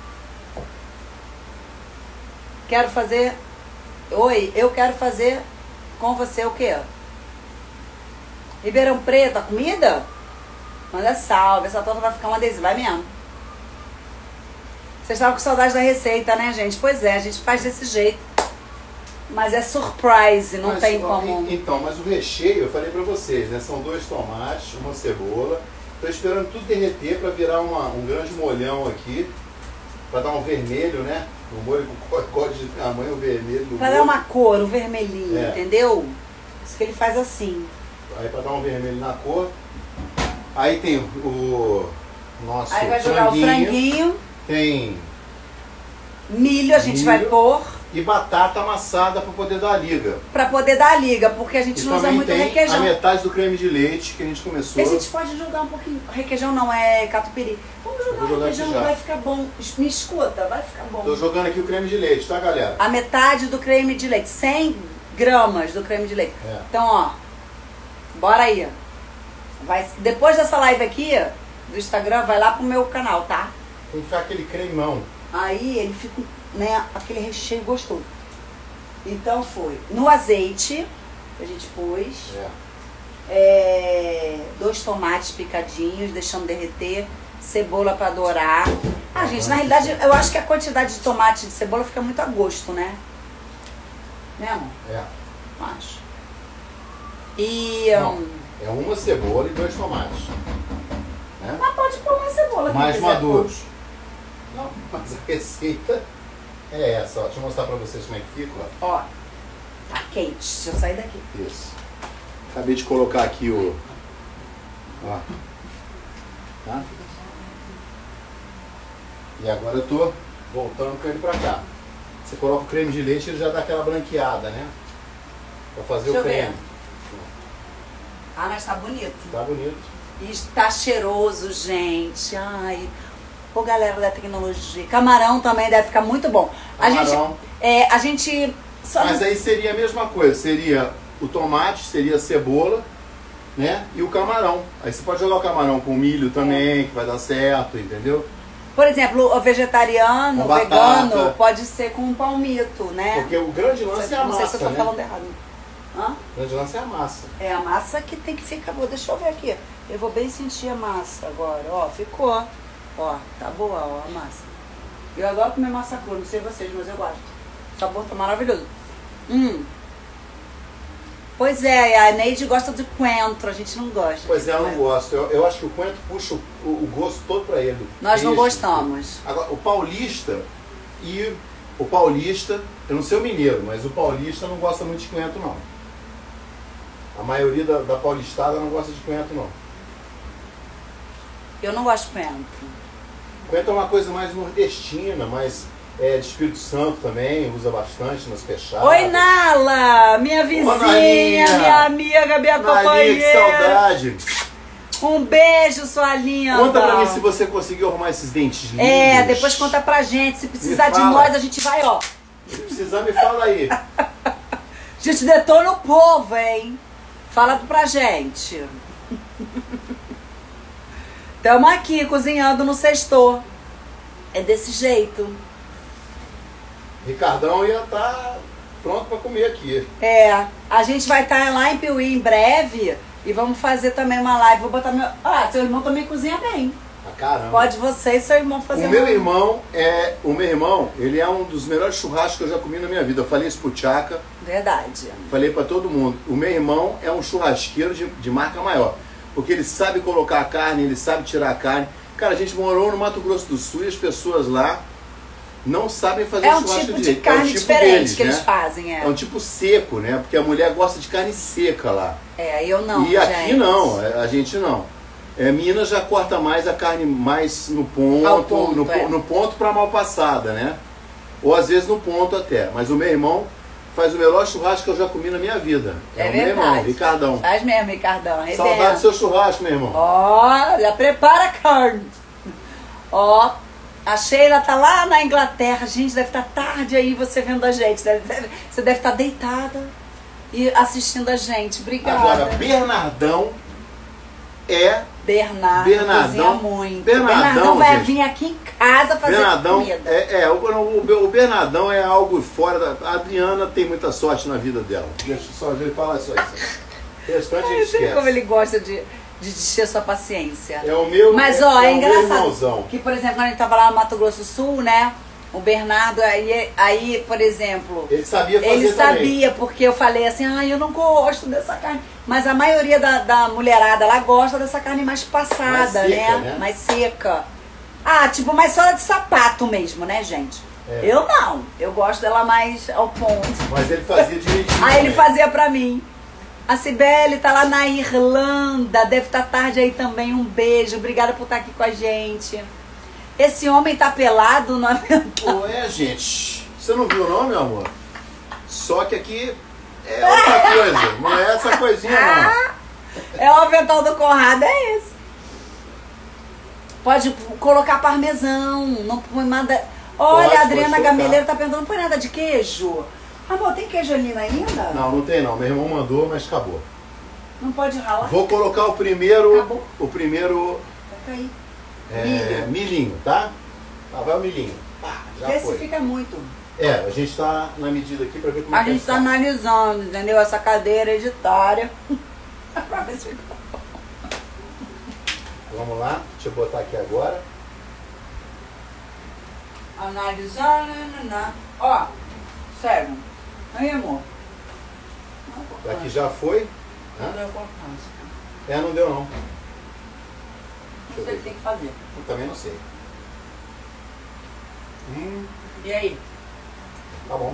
Quero fazer... Oi, eu quero fazer com você o quê? Ribeirão Preto, a comida? Manda salve, essa torta vai ficar uma delícia, vai mesmo. Vocês estavam com saudade da receita, né, gente? Pois é, a gente faz desse jeito. Mas é surprise, não mas, tem como... Então, mas o recheio, eu falei pra vocês, né? São dois tomates, uma cebola. Tô esperando tudo derreter pra virar uma, um grande molhão aqui. Pra dar um vermelho, né? O molho com código de tamanho, o vermelho. Pra molho. Dar uma cor, o vermelhinho, é. Entendeu? Isso que ele faz assim. Aí pra dar um vermelho na cor. Aí tem o nosso Aí vai jogar franguinho. o franguinho. Tem milho, a gente milho, vai pôr. E batata amassada para poder dar a liga. Para poder dar a liga, porque a gente e não usa muito tem requeijão. A metade do creme de leite que a gente começou. E a gente pode jogar um pouquinho. Requeijão não, é catupiry. Vamos jogar, jogar requeijão, vai ficar bom. Me escuta, vai ficar bom. Tô jogando aqui o creme de leite, tá, galera? A metade do creme de leite, cem gramas do creme de leite. É. Então, ó, bora aí. Vai, depois dessa live aqui do Instagram, vai lá pro meu canal, tá? Tem que ficar aquele cremão. Aí ele fica, né, aquele recheio gostoso. Então foi no azeite que a gente pôs. É. É, dois tomates picadinhos, deixando derreter. Cebola pra dourar. Ah, gente, na realidade, eu acho que a quantidade de tomate e de cebola fica muito a gosto, né? Né, amor? É. Acho. E... Não, um, é uma cebola e dois tomates. Né? Mas pode pôr uma cebola. Mais maduros. Não, mas a receita é essa, ó. Deixa eu mostrar pra vocês como é que fica, ó. Ó, tá quente. Deixa eu sair daqui. Isso. Acabei de colocar aqui o... Ó. Tá? E agora eu tô voltando com ele pra cá. Você coloca o creme de leite e ele já dá aquela branqueada, né? Pra fazer Deixa o creme. Ver. Ah, mas tá bonito. Tá bonito. E tá cheiroso, gente. Ai... Ô, galera da tecnologia. Camarão também deve ficar muito bom. Camarão. A gente... É, a gente só Mas não... aí seria a mesma coisa. Seria o tomate, seria a cebola, né? E o camarão. Aí você pode jogar o camarão com milho também, é. que vai dar certo, entendeu? Por exemplo, o vegetariano, o vegano, pode ser com palmito, né? Porque o grande lance é a massa, não sei se eu tô né? falando errado. Hã? O grande lance é a massa. É a massa que tem que ficar boa. Deixa eu ver aqui. Eu vou bem sentir a massa agora. Ó, ficou. Ó, tá boa, ó, a massa. Eu adoro comer massa crua, não sei vocês, mas eu gosto. O sabor tá maravilhoso. Hum. Pois é, a Neide gosta de coentro, a gente não gosta. Pois é, eu não gosto. Eu, eu acho que o coentro puxa o, o, o gosto todo pra ele. Nós Peixe, não gostamos. Agora, o paulista e o paulista, eu não sei o mineiro, mas o paulista não gosta muito de coentro, não. A maioria da, da paulistada não gosta de coentro, não. Eu não gosto de coentro. Coentro é uma coisa mais nordestina, mais é, de Espírito Santo também, usa bastante nas fechadas. Oi, Nala! Minha vizinha, minha amiga, minha companheira. Que saudade! Um beijo, sua linda. Conta pra mim se você conseguiu arrumar esses dentes lindos. É, depois conta pra gente. Se precisar de nós, a gente vai, ó. Se precisar, me fala aí. A gente detona o povo, hein? Fala pra gente. Tamo aqui cozinhando no sextor. É desse jeito. Ricardão ia estar pronto pra comer aqui. É, a gente vai estar lá em Piuí em breve e vamos fazer também uma live. Vou botar meu... Ah, seu irmão também cozinha bem. Ah, caramba. Pode você e seu irmão fazer O meu uma... irmão é... O meu irmão, ele é um dos melhores churrascos que eu já comi na minha vida. Eu falei isso pro Tchaka. Verdade. Falei pra todo mundo. O meu irmão é um churrasqueiro de, de marca maior. Porque ele sabe colocar a carne, ele sabe tirar a carne. Cara, a gente morou no Mato Grosso do Sul e as pessoas lá não sabem fazer é um churrasco tipo de direito. carne é um tipo diferente deles, que né? eles fazem, é. É um tipo seco, né? Porque a mulher gosta de carne seca lá. É, eu não, E aqui gente. não, a gente não. É, Minas já corta mais a carne mais no ponto, Ao ponto, no, é. no ponto para mal passada, né? Ou às vezes no ponto até. Mas o meu irmão faz o melhor churrasco que eu já comi na minha vida. É o verdade. meu irmão, Ricardão. Faz mesmo, Ricardão. Saudade do seu churrasco, meu irmão. Olha, prepara a carne. Ó, a Sheila tá lá na Inglaterra. Gente, deve estar tarde aí você vendo a gente. Deve- deve- você deve estar deitada e assistindo a gente. Obrigada. Agora, Bernardão é... Bernardo Bernardão- cozinha muito. Bernardão, vai gente. vir aqui em casa fazer Bernardão, comida. é, é o, o, o Bernardão é algo fora da... A Adriana tem muita sorte na vida dela. Deixa eu só ele falar só isso. O restante a gente Eu sei esquece. como ele gosta de, de encher sua paciência. É o meu, Mas, é, ó, é, é o meu engraçado irmãozão. que, por exemplo, quando a gente tava lá no Mato Grosso do Sul, né? O Bernardo, aí, aí por exemplo... Ele sabia fazer Ele também. sabia, porque eu falei assim, ah, eu não gosto dessa carne. Mas a maioria da, da mulherada, ela gosta dessa carne mais passada, Mais seca, né? né? Mais seca. Ah, tipo, mais sola de sapato mesmo, né, gente? É. Eu não. Eu gosto dela mais ao ponto. Mas ele fazia direitinho. Aí ele também. fazia pra mim. A Cibele tá lá na Irlanda, deve estar tarde aí também. Um beijo, obrigada por estar aqui com a gente. Esse homem tá pelado no avental. Pô, é, gente. Você não viu não, meu amor? Só que aqui é outra coisa. Não é essa coisinha, não. É o avental do Conrado, é esse. Pode colocar parmesão, não põe nada. Olha, Pode, a Adriana pode Gameleira colocar. tá perguntando, não põe nada de queijo? Amor, tem queijo ali ainda? Não, não tem não. Meu irmão mandou, mas acabou. Não pode ralar? Vou colocar o primeiro... Acabou. O primeiro... Vai cair. É, Milho. milhinho, tá? Lá vai o milhinho. Pá, já Vê foi. se fica muito. É, a gente tá na medida aqui pra ver como A é que gente tá vai ficar. analisando, entendeu? Essa cadeira editária. Pra ver se fica. Vamos lá, deixa eu botar aqui agora. Analisando. nananã. Ó, sério. Aí, amor. Não Aqui já foi. Não Hã? deu importância. É, não deu não. Não sei o que tem que fazer. Eu também não sei. Hum, E aí? tá bom.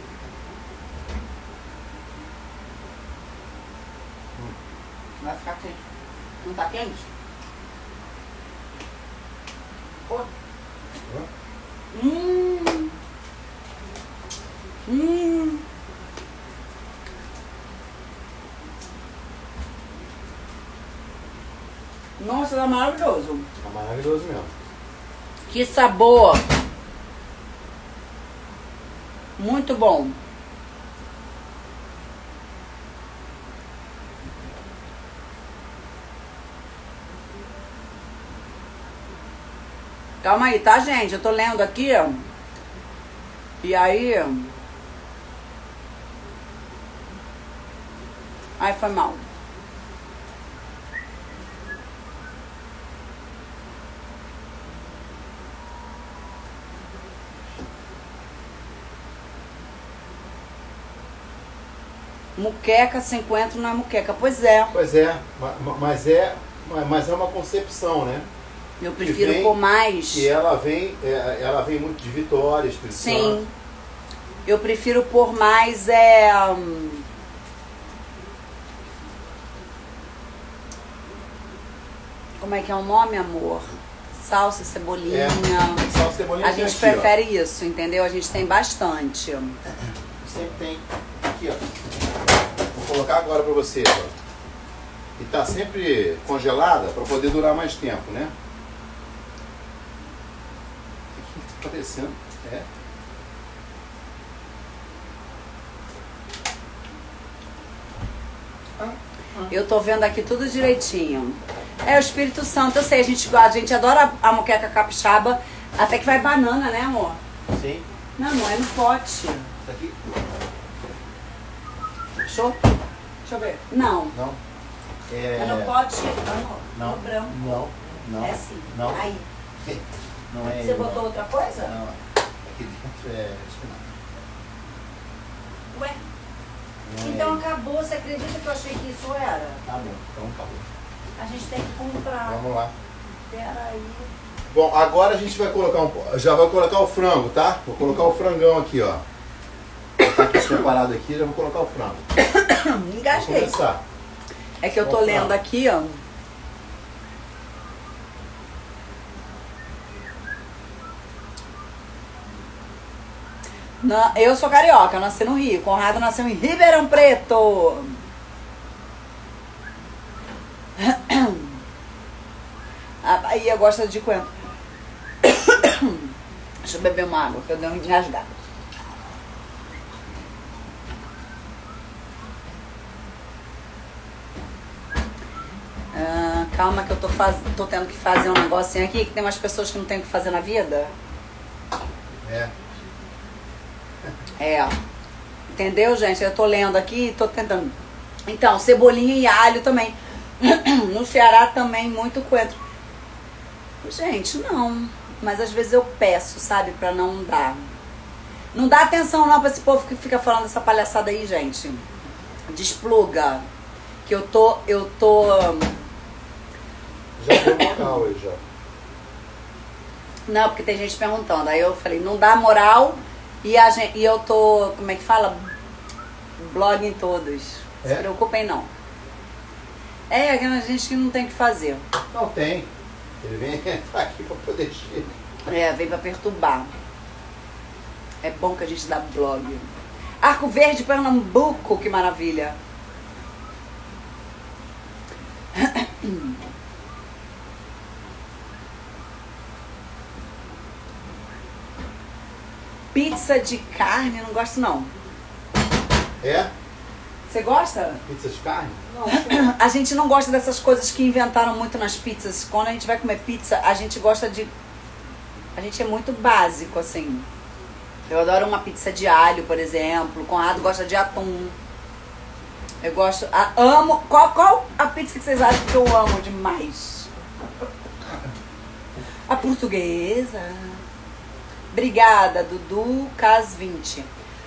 Vai ficar quente. Não tá quente? Pô. Hum. Hum. Nossa, tá maravilhoso. Tá maravilhoso mesmo. Que sabor. Muito bom. Calma aí, tá, gente? Eu tô lendo aqui, ó. E aí... Ai, foi mal. Muqueca sem coentro não é muqueca. Pois é. Pois é, ma- ma- mas é, ma- mas é uma concepção, né? Eu Que prefiro vem- pôr mais... Que ela vem, é, ela vem muito de Vitória, Espírito Sim. Santo. Eu prefiro pôr mais é. hum, Como é que é o nome, amor? Salsa, cebolinha. É, salsa, cebolinha A tem gente aqui, prefere isso, entendeu? A gente tem bastante. ó. Sempre tem aqui, ó. Vou colocar agora pra você, ó. E tá sempre congelada pra poder durar mais tempo, né? O que tá parecendo? É. Eu tô vendo aqui tudo direitinho. É o Espírito Santo, eu sei, a gente, a gente adora a moqueca capixaba, até que vai banana, né, amor? Sim. Não, não é no pote. Tá aqui? Show? Deixa eu ver. Não. Não. É no pote, amor. Não. No branco. Não. Não. É assim. Não. Aí. Não é Você ele, botou não. outra coisa? Não. Aqui dentro é espinafre. Ué? Não é Então ele. acabou. Você acredita que eu achei que isso era? Tá bom, então acabou. A gente tem que comprar. Vamos lá. Peraí. Bom, agora a gente vai colocar um. Já vai colocar o frango, tá? Vou colocar o frangão aqui, ó. Vou botar aqui separado aqui, já vou colocar o frango. Vamos Engasguei. começar. É que eu tô Vamos lendo lá. aqui, ó. Não, eu sou carioca, eu nasci no Rio. Conrado nasceu em Ribeirão Preto. A Bahia gosta de coentro. Deixa eu beber uma água, que eu dei uma engasgada. Ah, calma que eu tô, faz... tô tendo que fazer um negocinho aqui, que tem umas pessoas que não tem o que fazer na vida. É. É. Entendeu, gente? Eu tô lendo aqui e tô tentando. Então, cebolinha e alho também. No Ceará também, muito coentro. Gente, não. Mas às vezes eu peço, sabe? Pra não dar. Não dá atenção não pra esse povo que fica falando essa palhaçada aí, gente. Despluga. Que eu tô... Eu tô... Já deu moral aí, já. Não, porque tem gente perguntando. Aí eu falei, não dá moral e, a gente, e eu tô, como é que fala? Blog em todos. É? Se preocupem não. É, aquela gente que não tem o que fazer. Não tem. Ele vem aqui pra poder encher. É, vem pra perturbar. É bom que a gente dá blog. Arco Verde, Pernambuco, que maravilha. Pizza de carne, não gosto não. É? Você gosta? Pizza de carne? A gente não gosta dessas coisas que inventaram muito nas pizzas. Quando a gente vai comer pizza, a gente gosta de... A gente é muito básico, assim. Eu adoro uma pizza de alho, por exemplo. O Conrado gosta de atum. Eu gosto... A, amo... Qual, qual a pizza que vocês acham que eu amo demais? A portuguesa. Obrigada, Dudu Cas vinte.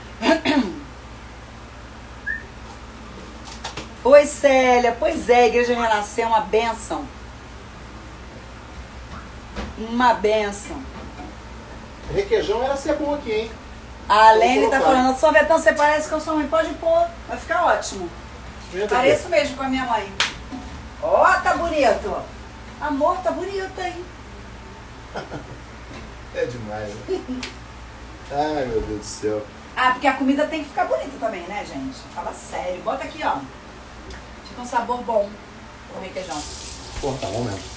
Oi, Célia. Pois é, a Igreja Renascer é uma bênção. Uma bênção. Requeijão era ser bom aqui, hein? A Lene tá colocar. falando, sorvetão, você parece com a sua mãe. Pode pôr, vai ficar ótimo. Experimenta Pareço aqui. mesmo com a minha mãe. Ó, tá bonito. Amor, tá bonito, hein? É demais, né? Ai, meu Deus do céu. Ah, porque a comida tem que ficar bonita também, né, gente? Fala sério. Bota aqui, ó. Fica um sabor bom o requeijão. Pô, tá bom mesmo.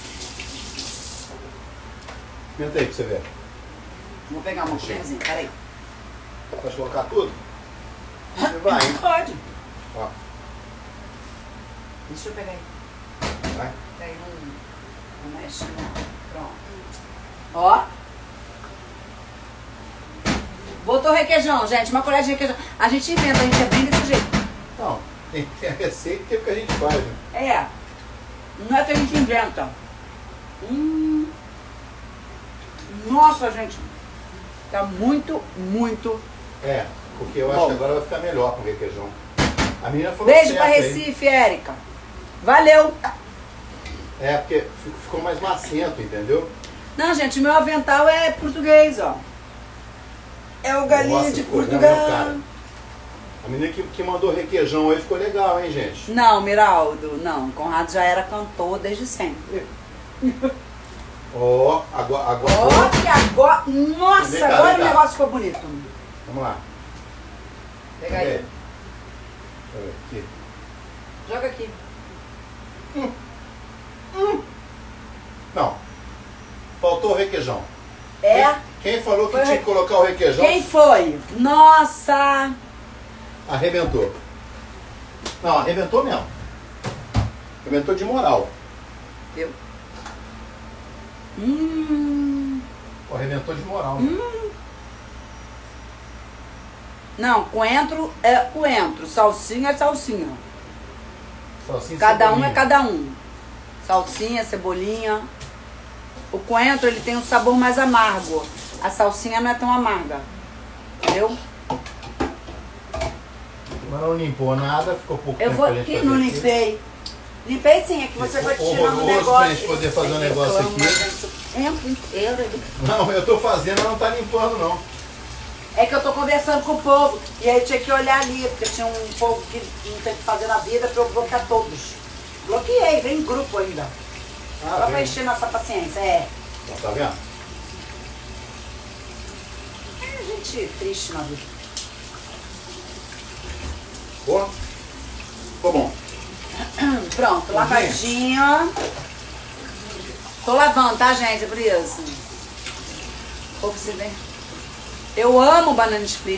Experimenta aí pra você ver. Vou pegar uma colherzinha, peraí. Pode colocar tudo? Você vai, hein? Pode. Ó, Deixa eu pegar aí. vai. Peraí, não, não mexe não. Pronto. Ó. Botou requeijão, gente. Uma colher de requeijão. A gente inventa, a gente é bem desse jeito. Não, tem, tem a receita e tem o que a gente faz, né? É. Não é que a gente inventa. Hum. Nossa, gente. Tá muito, muito. É, porque eu Bom. acho que agora vai ficar melhor com o requeijão. A menina falou Beijo certo, pra hein? Recife, Érica. Valeu. É, porque fi- ficou mais macento, entendeu? Não, gente, meu avental é português, ó. É o galinho Nossa, de ficou bom, Portugal. né, cara? A menina que, que mandou requeijão aí ficou legal, hein, gente? Não, Miraldo, não. Conrado já era cantor desde sempre. Ó, agora... agora Ó, que agora... Nossa, Vem cá, agora vem o cá. negócio ficou bonito. Vamos lá. Pega Cadê? aí. Deixa eu ver aqui. Joga aqui. Não. Faltou o requeijão. É? Quem, quem falou que Foi o tinha re- que colocar o requeijão, Quem foi? Nossa! arrebentou. Não, arrebentou mesmo. Arrebentou de moral. Eu. Hum. Pô, arrebentou de moral. Né? Não, coentro é coentro. Salsinha é salsinha. Salsinha e Cada um cebolinha. é cada um. Salsinha, cebolinha. O coentro, ele tem um sabor mais amargo. A salsinha não é tão amarga. Entendeu? Mas não limpou nada, ficou pouco Eu tempo vou pra gente aqui, fazer não aqui. limpei. Limpei sim, é que você vai Ficou tirando um horroroso negócio. pra gente poder fazer um Ele negócio reclama, aqui. gente, o tempo inteiro. ele- Não, eu tô fazendo, ela não tá limpando, não. É que eu tô conversando com o povo. E aí eu tinha que olhar ali, porque tinha um povo que não tem o que fazer na vida pra eu bloquear todos. Bloqueei, vem em grupo ainda. Ah, Só pra vem. encher nossa paciência, é. Ó, tá vendo? É, gente triste na vida. Ó. Ficou bom. Pronto, lavadinho. Tô lavando, tá, gente? É por isso. Eu amo banana split.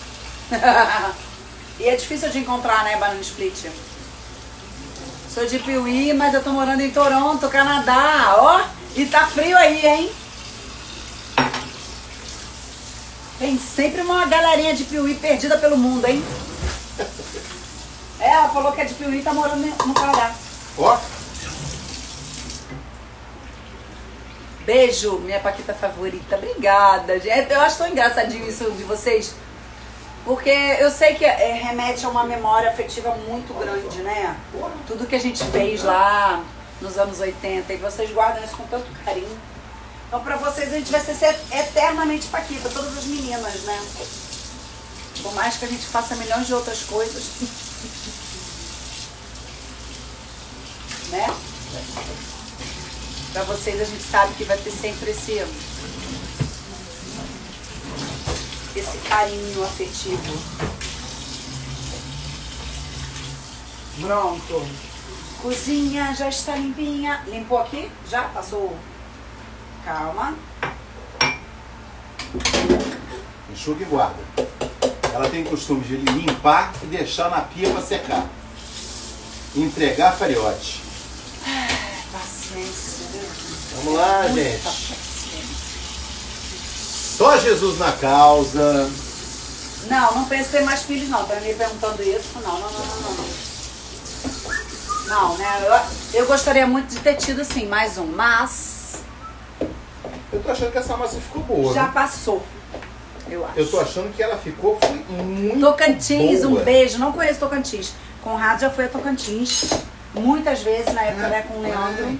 E é difícil de encontrar, né, banana split. Sou de Piuí, mas eu tô morando em Toronto, Canadá, ó. E tá frio aí, hein? Tem sempre uma galerinha de Piuí perdida pelo mundo, hein? É, ela falou que é de Piuí e tá morando no Canadá. Ó. Beijo, minha paquita favorita. Obrigada, gente. Eu acho tão engraçadinho isso de vocês. Porque eu sei que é, remete a uma memória afetiva muito grande, né? Tudo que a gente fez lá nos anos oitenta. E vocês guardam isso com tanto carinho. Então pra vocês a gente vai ser eternamente paquita. Todas as meninas, né? Por mais que a gente faça milhões de outras coisas. Né? Pra vocês a gente sabe que vai ter sempre esse, esse carinho afetivo. Pronto. Cozinha já está limpinha. Limpou aqui? Já? Passou? Calma. Enxuga e guarda. Ela tem o costume de limpar e deixar na pia para secar. Entregar fariote. Paciência. Vamos lá, Muita gente. paciência. Só Jesus na causa. Não, não penso em ter mais filhos não. Tá me perguntando isso? Não, não, não, não, não. Não, né? Eu, eu gostaria muito de ter tido, sim, mais um. Mas Eu tô achando que essa massa ficou boa. já viu? passou, eu acho. Eu tô achando que ela ficou foi muito Tocantins, boa. um beijo. Não conheço Tocantins. Conrado já foi a Tocantins. Muitas vezes, na época, né, com o Leandro.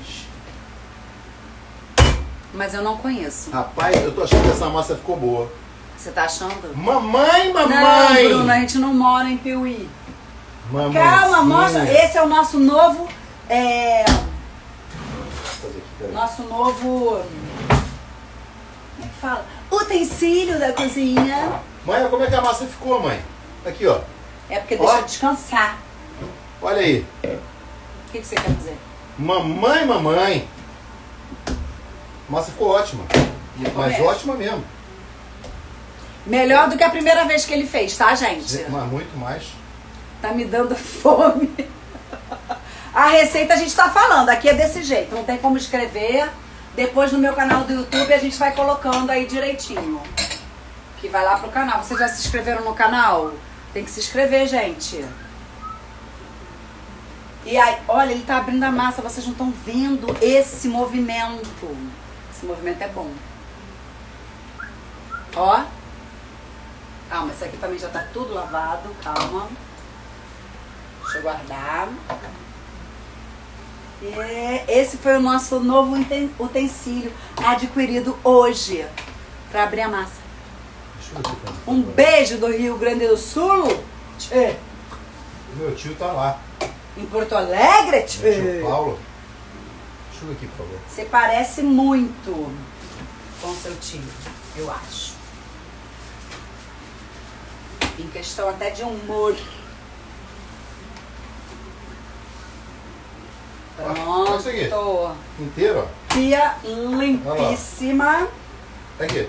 Mas eu não conheço. Rapaz, eu tô achando que essa massa ficou boa. Você tá achando? Mamãe, Não, mamãe! Bruno, a gente não mora em Piuí. Mamãezinha. Calma, mostra. Esse é o nosso novo... É, Fazer aqui, peraí. nosso novo... Como é que fala? Utensílio da cozinha. Mãe, como é que a massa ficou, mãe? Aqui, ó. É porque Ó. deixa descansar. Olha aí. O que, que você quer fazer? Mamãe, mamãe. A massa ficou ótima. Mas mesmo? ótima mesmo. Melhor do que a primeira vez que ele fez, tá, gente? Mas muito mais. Tá me dando fome. A receita a gente tá falando, aqui é desse jeito, não tem como escrever. Depois no meu canal do YouTube a gente vai colocando aí direitinho. Que vai lá pro canal. Vocês já se inscreveram no canal? Tem que se inscrever, gente. E aí, olha, ele tá abrindo a massa, vocês não estão vendo esse movimento. Esse movimento é bom. Ó. Calma, esse aqui também já tá tudo lavado, calma. Deixa eu guardar. E esse foi o nosso novo utensílio adquirido hoje para abrir a massa. Deixa eu ver aqui pra mim. Um beijo do Rio Grande do Sul. Tchê. Meu tio tá lá. Em Porto Alegre. Meu Tchê. tio Paulo. Deixa eu ver aqui, por favor. Você parece muito com seu tio, eu acho. Em questão até de humor. Ó, olha isso aqui. Pronto. Inteiro, ó. Pia limpíssima. Aqui.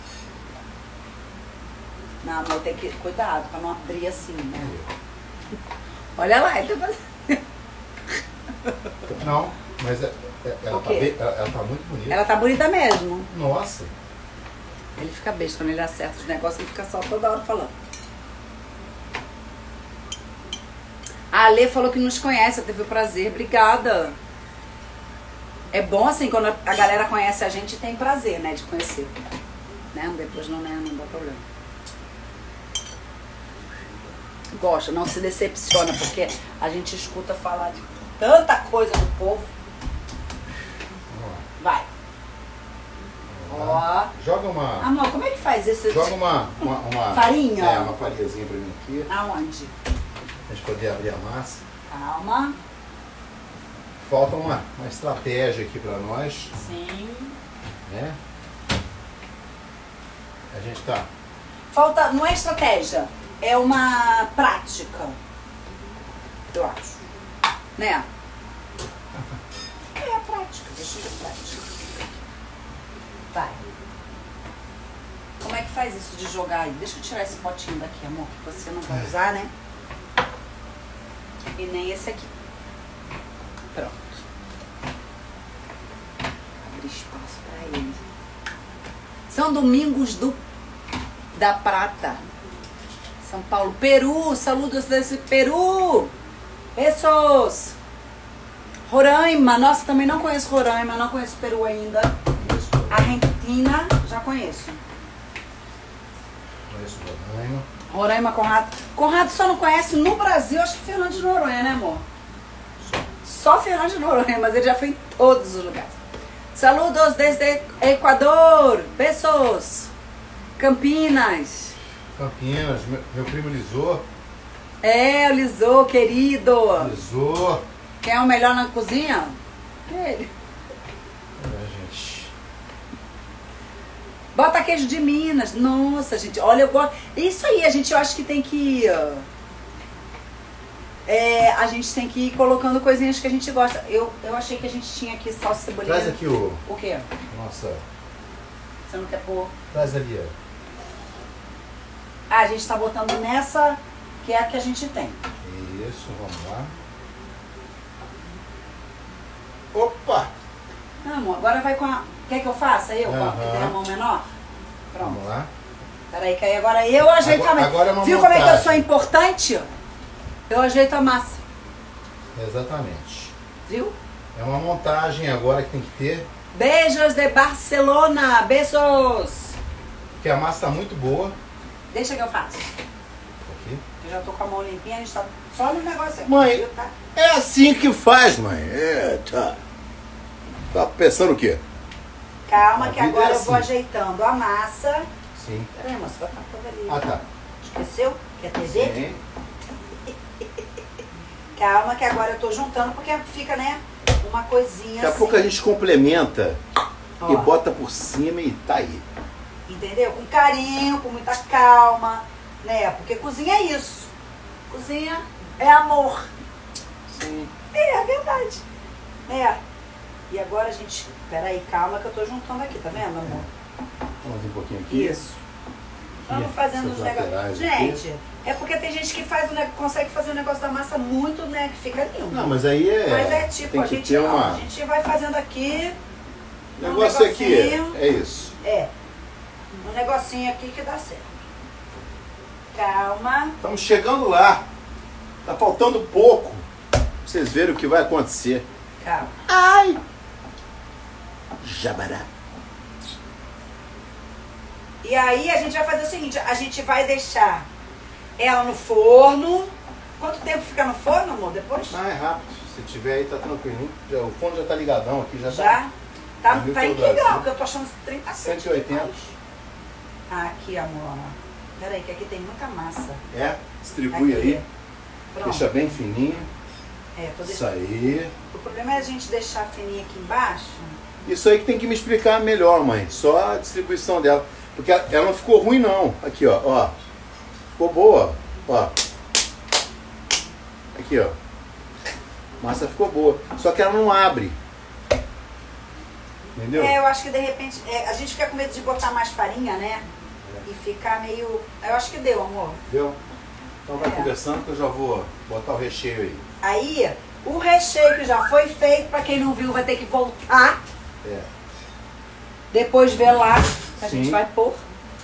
Não, amor, tem que cuidado pra não abrir assim, né? Olha lá, ele tá fazendo. Não, mas é- é- ela, O tá quê? bem, ela, ela tá muito bonita. Ela tá bonita mesmo. Nossa. Ele fica besta quando ele acerta os negócios, ele fica só toda hora falando. A Alê falou que nos conhece, eu teve o prazer. Obrigada. É bom assim, quando a galera conhece a gente, tem prazer, né, de conhecer. Né? Depois não, né, não dá problema. Gosta, não se decepciona, porque a gente escuta falar de tanta coisa do povo. Vai. Ó. Joga uma. Amor, como é que faz isso? Joga uma, uma, uma. Farinha? É, uma farinhazinha pra mim aqui. Aonde? Pra gente poder abrir a massa. Calma. Falta uma, uma estratégia aqui pra nós, Sim. né? A gente tá falta, não é estratégia, é uma prática, eu acho, né? É a prática, deixa eu ver prática. Vai. Como é que faz isso de jogar aí? Deixa eu tirar esse potinho daqui, amor, que você não vai usar, né? E nem esse aqui. Pronto. Abre espaço pra ele. São domingos do da Prata. São Paulo. Peru, saludos desse Peru. Beijos. Roraima, nossa, também não conheço Roraima, não conheço Peru ainda. Argentina, já conheço. Conheço Roraima. Roraima, Conrado. Conrado só não conhece no Brasil, acho que Fernando de Noronha, né, amor? Só Fernando de Noronha, mas ele já foi em todos os lugares. Saludos desde Equador, beijos. Campinas. Campinas, meu, meu primo Lisô. É, o Lisô, querido. Lisô. Quem é o melhor na cozinha? Ele. É, gente. Bota queijo de Minas. Nossa, gente, olha, eu gosto. Isso aí, a gente, eu acho que tem que... É, a gente tem que ir colocando coisinhas que a gente gosta. Eu, eu achei que a gente tinha aqui salsa e cebolinha. Traz aqui o... O quê? Nossa. Você não quer pôr? Traz ali, ó. Ah, a gente tá botando nessa, que é a que a gente tem. Isso, vamos lá. Opa! Não, amor, agora vai com a... Quer que eu faça? Eu, Aham. que tem a mão menor? Pronto. Vamos lá. Peraí, que aí agora eu ajeito Agora- a massa. agora é uma Viu como é que eu montagem. sou importante? Eu ajeito a massa. Exatamente. Viu? É uma montagem agora que tem que ter, Beijos de Barcelona. Beijos. porque a massa tá muito boa. Deixa que eu faço. Aqui. Eu já tô com a mão limpinha, a gente tá só no negócio aqui. Mãe. Viu, tá? É assim que faz, mãe. É, tá. Tá pensando o quê? Calma A que vida agora é eu vou assim. ajeitando a massa. Sim. Peraí, moça, vai estar toda ali. Ah, tá. Esqueceu? Quer T V? Sim. Calma que agora eu tô juntando porque fica, né, uma coisinha Daqui a assim. pouco a gente complementa Ó. e bota por cima e tá aí. Entendeu? Com carinho, com muita calma, né? Porque cozinha é isso. Cozinha é amor. Sim. É, é verdade. Né? E agora a gente... Peraí, calma que eu tô juntando aqui, tá vendo, amor? Vamos um pouquinho aqui. Isso. Vamos fazendo essas os negócios. laterais Gente, aqui. é porque tem gente que faz o ne- consegue fazer o negócio da massa muito, né? Que fica lindo. Não, mas aí é. Mas é tipo, tem a que gente, ter ó, uma. a gente vai fazendo aqui. O um negócio aqui negocinho. é, é isso. É. Um negocinho aqui que dá certo. Calma. Estamos chegando lá. Tá faltando pouco. Pra vocês verem o que vai acontecer. Calma. Ai! Jabará. E aí a gente vai fazer o seguinte, a gente vai deixar ela no forno. Quanto tempo fica no forno, amor, depois? Mais rápido. Se tiver aí, tá tranquilinho. Já, o forno já tá ligadão aqui, já, Já? Tá, Tá mil tá em pelo que Brasil. grau? Porque eu tô achando trinta e sete. cento e oitenta. Ah, aqui, amor. Peraí, que aqui tem muita massa. tá. É, distribui Aqui. aí. Pronto. Deixa bem fininho. É, tô Isso deixando. aí. O problema é a gente deixar fininha aqui embaixo. Isso aí que tem que me explicar melhor, mãe. Só a distribuição dela. Porque ela ela não ficou ruim, não. Aqui, ó. ó. Ficou boa. Ó. Aqui, ó. Massa ficou boa. Só que ela não abre. Entendeu? É, eu acho que de repente. é, a gente fica com medo de botar mais farinha, né? E ficar meio. Eu acho que deu, amor. Entendeu? Então vai É. conversando que eu já vou botar o recheio aí. Aí, o recheio que já foi feito, pra quem não viu, vai ter que voltar. É. Depois ver lá que a Sim. gente vai pôr.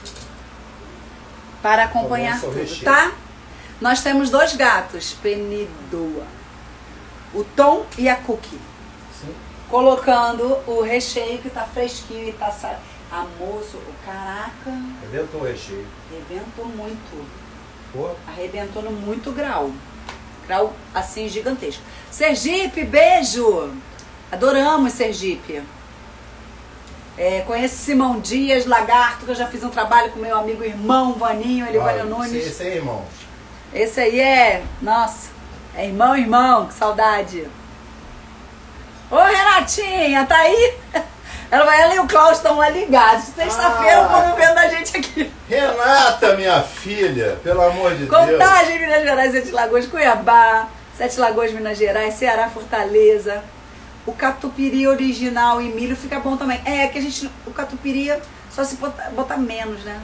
Para acompanhar Começa o tudo, recheio. tá? Nós temos dois gatos, Penidoa. O Tom e a Cookie. Sim. Colocando o recheio que tá fresquinho e tá sa... Ah, moço, o caraca, Arrebentou o recheio. arrebentou muito. Pô. Arrebentou no muito grau. Grau assim gigantesco. Sergipe, beijo! Adoramos Sergipe. É, conheço Simão Dias, Lagarto, que eu já fiz um trabalho com meu amigo irmão Vaninho, Elivânio Olha, Nunes. Esse, esse aí, irmão. Esse aí é, nossa, é irmão, irmão, que saudade. Ô Renatinha, tá aí? Ela, ela e o Cláudio estão lá ligados. Sexta-feira o povo vendo a gente aqui. Renata, minha filha, pelo amor de Deus. Contagem, Minas Gerais, Sete Lagoas, Cuiabá, Sete Lagoas, Minas Gerais, Ceará, Fortaleza. O catupiry original e milho fica bom também. É que a gente, o catupiry só se botar, botar menos, né?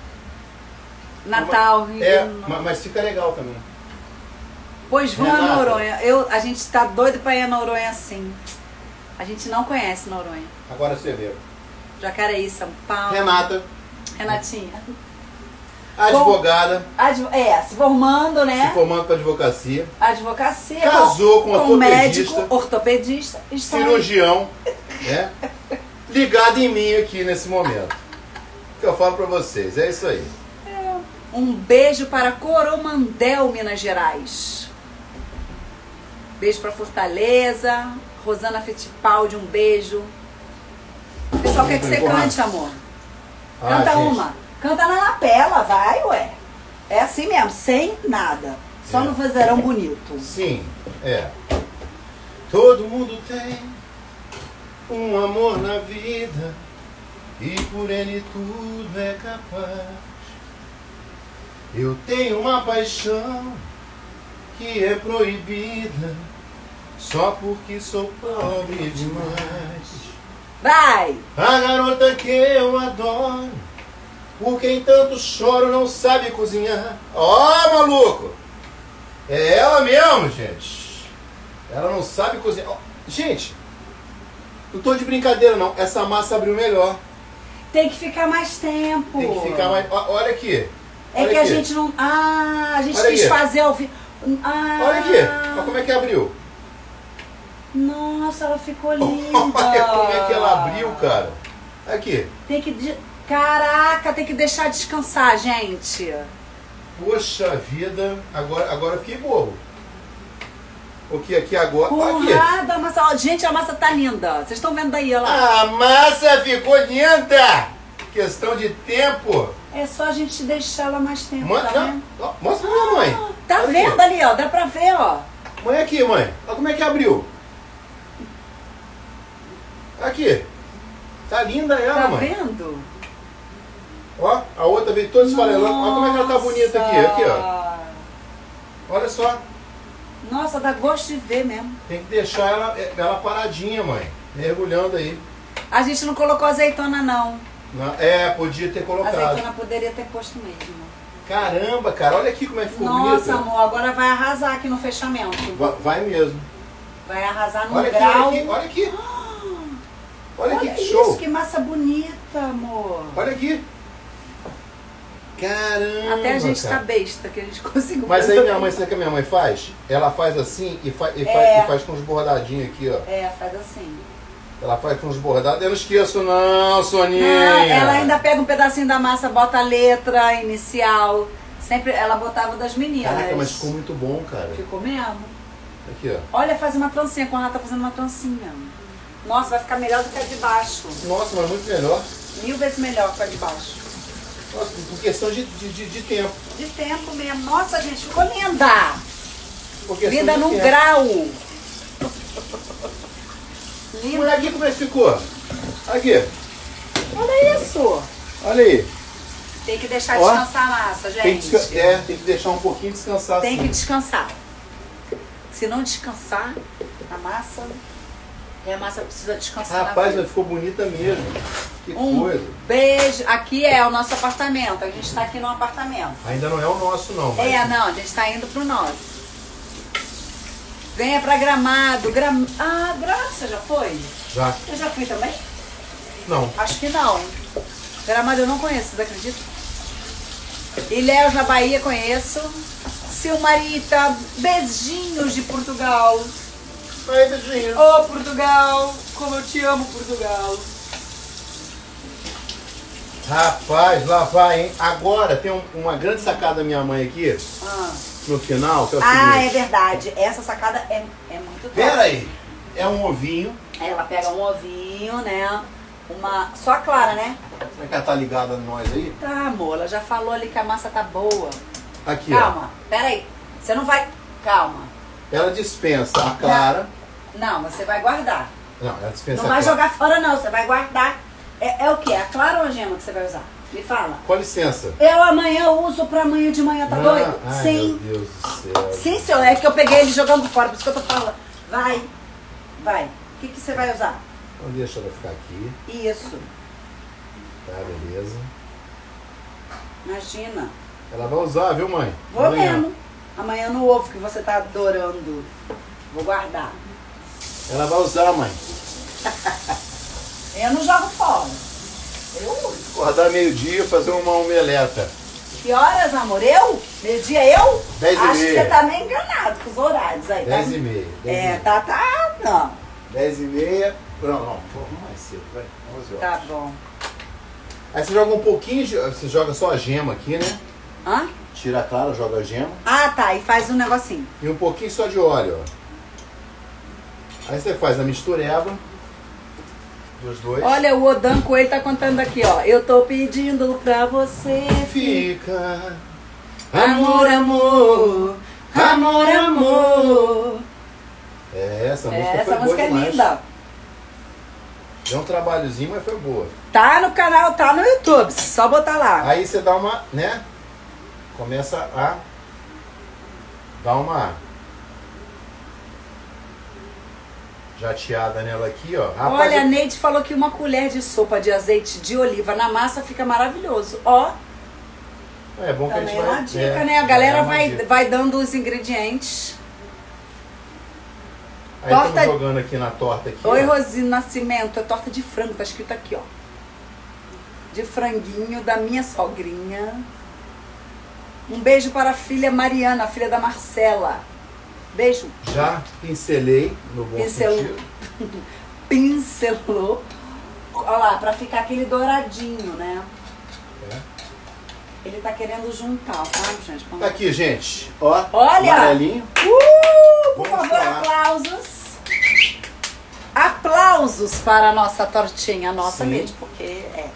Natal, Rio. É, mas, mas fica legal também. Pois vamos a Noronha. Eu, a gente tá doido pra ir a Noronha assim. A gente não conhece Noronha. Agora você vê. Jacareí, São Paulo. Renata. Renatinha. Advogada. Adv é, se formando, né? Se formando para advocacia. Advocacia. Casou com, com com ortopedista. médico, ortopedista. Cirurgião. Né? Ligado em mim aqui nesse momento. Que eu falo para vocês. É isso aí. É. Um beijo para Coromandel, Minas Gerais. Beijo para Fortaleza. Rosana Fittipaldi, um beijo. O pessoal quer que você cante, amor. Canta ah, uma. Canta na lapela, vai, ué. É assim mesmo, sem nada. Só é. No vozeirão bonito. Sim, é. Todo mundo tem um amor na vida e por ele tudo é capaz. Eu tenho uma paixão que é proibida só porque sou pobre demais. Vai! A garota que eu adoro, por quem tanto choro não sabe cozinhar. Ó, oh, maluco! É ela mesmo, gente. Ela não sabe cozinhar. Oh, gente, não tô de brincadeira não. Essa massa abriu melhor. Tem que ficar mais tempo. Tem que ficar mais... Olha aqui. É Olha que aqui. a gente não... Ah, a gente Olha quis aqui. fazer ao vivo. Ah. Olha aqui. Olha como é que abriu. Nossa, ela ficou linda. Olha como é que ela abriu, cara. Aqui. Tem que... De... Caraca, tem que deixar descansar, gente. Poxa vida. Agora, agora eu fiquei bobo. O que aqui agora? Porrada, a massa. Gente, a massa tá linda. Vocês estão vendo aí, olha lá. A massa ficou linda. Questão de tempo. É só a gente deixar ela mais tempo, Mãe, tá não, vendo? ó, mostra pra minha mãe. Ah, tá Olha vendo aqui. ali, ó? Dá pra ver, ó. Mãe, aqui, mãe. Olha como é que abriu. Aqui. Tá linda ela, Tá mãe. vendo? Ó, a outra veio toda esfarelando. Olha como é que ela tá bonita aqui. Aqui, ó. Olha só. Nossa, dá gosto de ver mesmo. Tem que deixar ela, ela paradinha, mãe. Mergulhando aí. A gente não colocou azeitona, não. Na- É, podia ter A colocado. azeitona poderia ter posto mesmo. Caramba, cara. Olha aqui como é que ficou Nossa, bonita. amor, agora vai arrasar aqui no fechamento. Va- Vai mesmo. Vai arrasar no Olha aqui, grau. olha aqui, olha aqui. Olha aqui, Olha que isso, show. que massa bonita, amor. Olha aqui. Caramba, Até a gente cara. tá besta que a gente conseguiu Mas fazer. aí minha mãe, sabe o que a minha mãe faz? Ela faz assim e, fa e, fa É. e faz com os bordadinhos aqui, ó. É, faz assim. Ela faz com os bordados. Eu não esqueço não, Soninha. Não, ela ainda pega um pedacinho da massa, bota a letra inicial. Sempre ela botava das meninas. Caraca, mas ficou muito bom, cara. Ficou mesmo. Aqui, ó. Olha, faz uma trancinha, quando ela tá fazendo uma trancinha. Nossa, vai ficar melhor do que a de baixo. Nossa, mas muito melhor. Mil vezes melhor que a de baixo. Nossa, por questão de, de, de, de tempo. De tempo mesmo. Nossa, gente, ficou linda. Por questão Linda de num tempo. grau. Olha Linda. aqui como é que ficou. Aqui. Olha isso. Olha aí. Tem que deixar Ó, descansar a massa, Tem que, gente. desca- é, tem que deixar um pouquinho descansar Tem assim. que descansar. Se não descansar, a massa... E a massa precisa descansar. Rapaz, na mas vida. ficou bonita mesmo. Que Um coisa. beijo. Aqui é o nosso apartamento. A gente tá aqui no apartamento. Ainda não é o nosso, não. Mas... É, não, a gente tá indo pro nosso. Venha pra Gramado. Gram... Ah, Gramado você já foi? Já. Eu já fui também? Não. Acho que não. Gramado eu não conheço, vocês acreditam? Ilhéus na Bahia conheço. Silmarita, beijinhos de Portugal. Aí, beijinho. Ô, Portugal, como eu te amo, Portugal. Rapaz, lá vai, hein? Agora tem um- uma grande sacada da minha mãe aqui, Ah, no final, que é o ah é seguinte. verdade. Essa sacada é, é muito top. Pera aí. É um ovinho. Ela pega um ovinho, né? Uma... Só a clara, né? Será que ela tá ligada em nós aí? Tá, amor, ela já falou ali que a massa tá boa. Aqui, Calma, pera aí. Você não vai... Calma. ó. Ela dispensa a clara. Não, você vai guardar. Não, ela dispensa Não vai clara. jogar fora não, você vai guardar. É, é o que? A clara ou a gema que você vai usar? Me fala. Com licença. Eu amanhã uso pra amanhã de manhã, tá Não. doido? Ai, Sim. meu Deus do céu. Sim, senhor. É que eu peguei ele jogando fora, por isso que eu tô falando. Vai. Vai. O que, que você vai usar? Então deixa ela ficar aqui. Isso. Tá, beleza. Imagina. Ela vai usar, viu, mãe? Vou Amanhã. mesmo. Amanhã no ovo que você tá adorando. Vou guardar. Ela vai usar, mãe. Eu não jogo fora. Eu uso. Acordar meio-dia e fazer uma omeleta. Que horas, amor? Eu? Meio-dia eu? Dez e Acho meia. que você tá meio enganado com os horários aí. Dez tá? e meia. dez e É, meia. tá, tá, não. Dez e meia. Não, não. Pô, mais cedo, vai. onze horas. Tá bom. Aí você joga um pouquinho, de- você joga só a gema aqui, né? Hã? Tira a clara, joga a gema. Ah, tá. E faz um negocinho. E um pouquinho só de óleo, ó. Aí você faz a mistureba dos dois. Olha, o Odan Coelho tá contando aqui, ó. Eu tô pedindo pra você. Fica. Amor, amor. Amor, amor. É, essa música É, foi essa boa música é demais. linda. Deu um trabalhozinho, mas foi boa. Tá no canal, tá no YouTube. Só botar lá. Aí você dá uma, né? Começa a dar uma jateada nela aqui, ó. Rapaz, Olha, a eu- Neide falou que uma colher de sopa de azeite de oliva na massa fica maravilhoso. Ó, é bom que a também gente é vai... uma dica, é, né? A galera é uma vai, dica. vai dando os ingredientes. Aí Torta- estamos jogando aqui na torta aqui. Oi, ó. Rosine Nascimento. É torta de frango, tá escrito aqui, ó. De franguinho da minha sogrinha. Um beijo para a filha Mariana, a filha da Marcela. Beijo. Já pincelei no bom Pincelou. sentido. Pincelou. Olha lá, pra ficar aquele douradinho, né? É. Ele tá querendo juntar, tá, gente? Tá aqui, gente. Ó, Olha! amarelinho. Uh, por Vamos favor, falar. aplausos. Aplausos para a nossa tortinha, a nossa Sim. mesmo, porque é.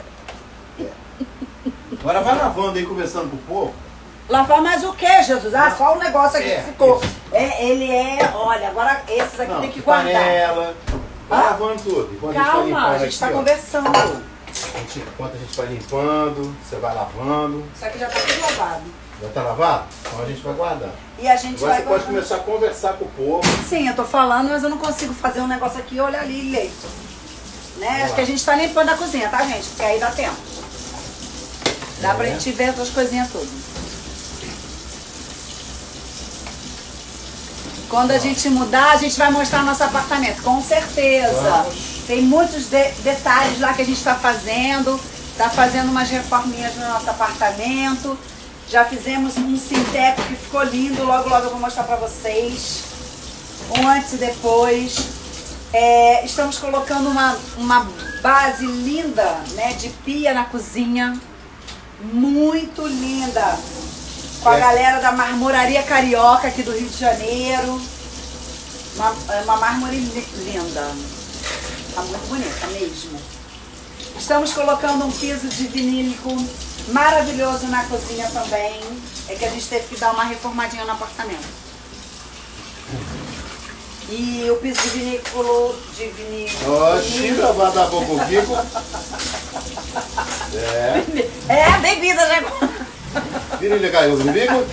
Agora vai lavando aí, conversando com o povo. Lavar mais o que, Jesus? Ah, só o negócio aqui É, que ficou. isso. É, ele é, olha, agora esses aqui Não, tem que guardar. panela. Vai Ah? lavando tudo. Enquanto a gente vai Calma, limpando a gente aqui, tá ó. conversando. A gente- Enquanto a gente vai limpando, você vai lavando. Isso aqui já tá tudo lavado. Já tá lavado? Então a gente vai guardar. E a gente Agora vai você pode guardando. começar a conversar com o povo. Sim, eu tô falando, mas eu não consigo fazer um negócio aqui, olha ali, leito. Né? Vamos Acho lá. que a gente tá limpando a cozinha, tá, gente? Porque aí dá tempo. Dá É. pra gente ver essas coisinhas tudo. Quando a gente mudar, a gente vai mostrar nosso apartamento, com certeza. Vamos. Tem muitos de- detalhes lá que a gente tá fazendo. Tá fazendo umas reforminhas no nosso apartamento. Já fizemos um sinteco que ficou lindo. Logo, logo eu vou mostrar pra vocês. Um antes e depois. É, estamos colocando uma, uma base linda, né, de pia na cozinha. Muito linda. Com a É. galera da Marmoraria Carioca aqui do Rio de Janeiro. Uma, é uma mármore li- linda. Tá muito bonita mesmo. Estamos colocando um piso de vinílico maravilhoso na cozinha também. É que a gente teve que dar uma reformadinha no apartamento. E o piso de vinílico de vinílico. Ó, tira a da boca Kiko. É. É, bebida, né? Virilha caiu no bico.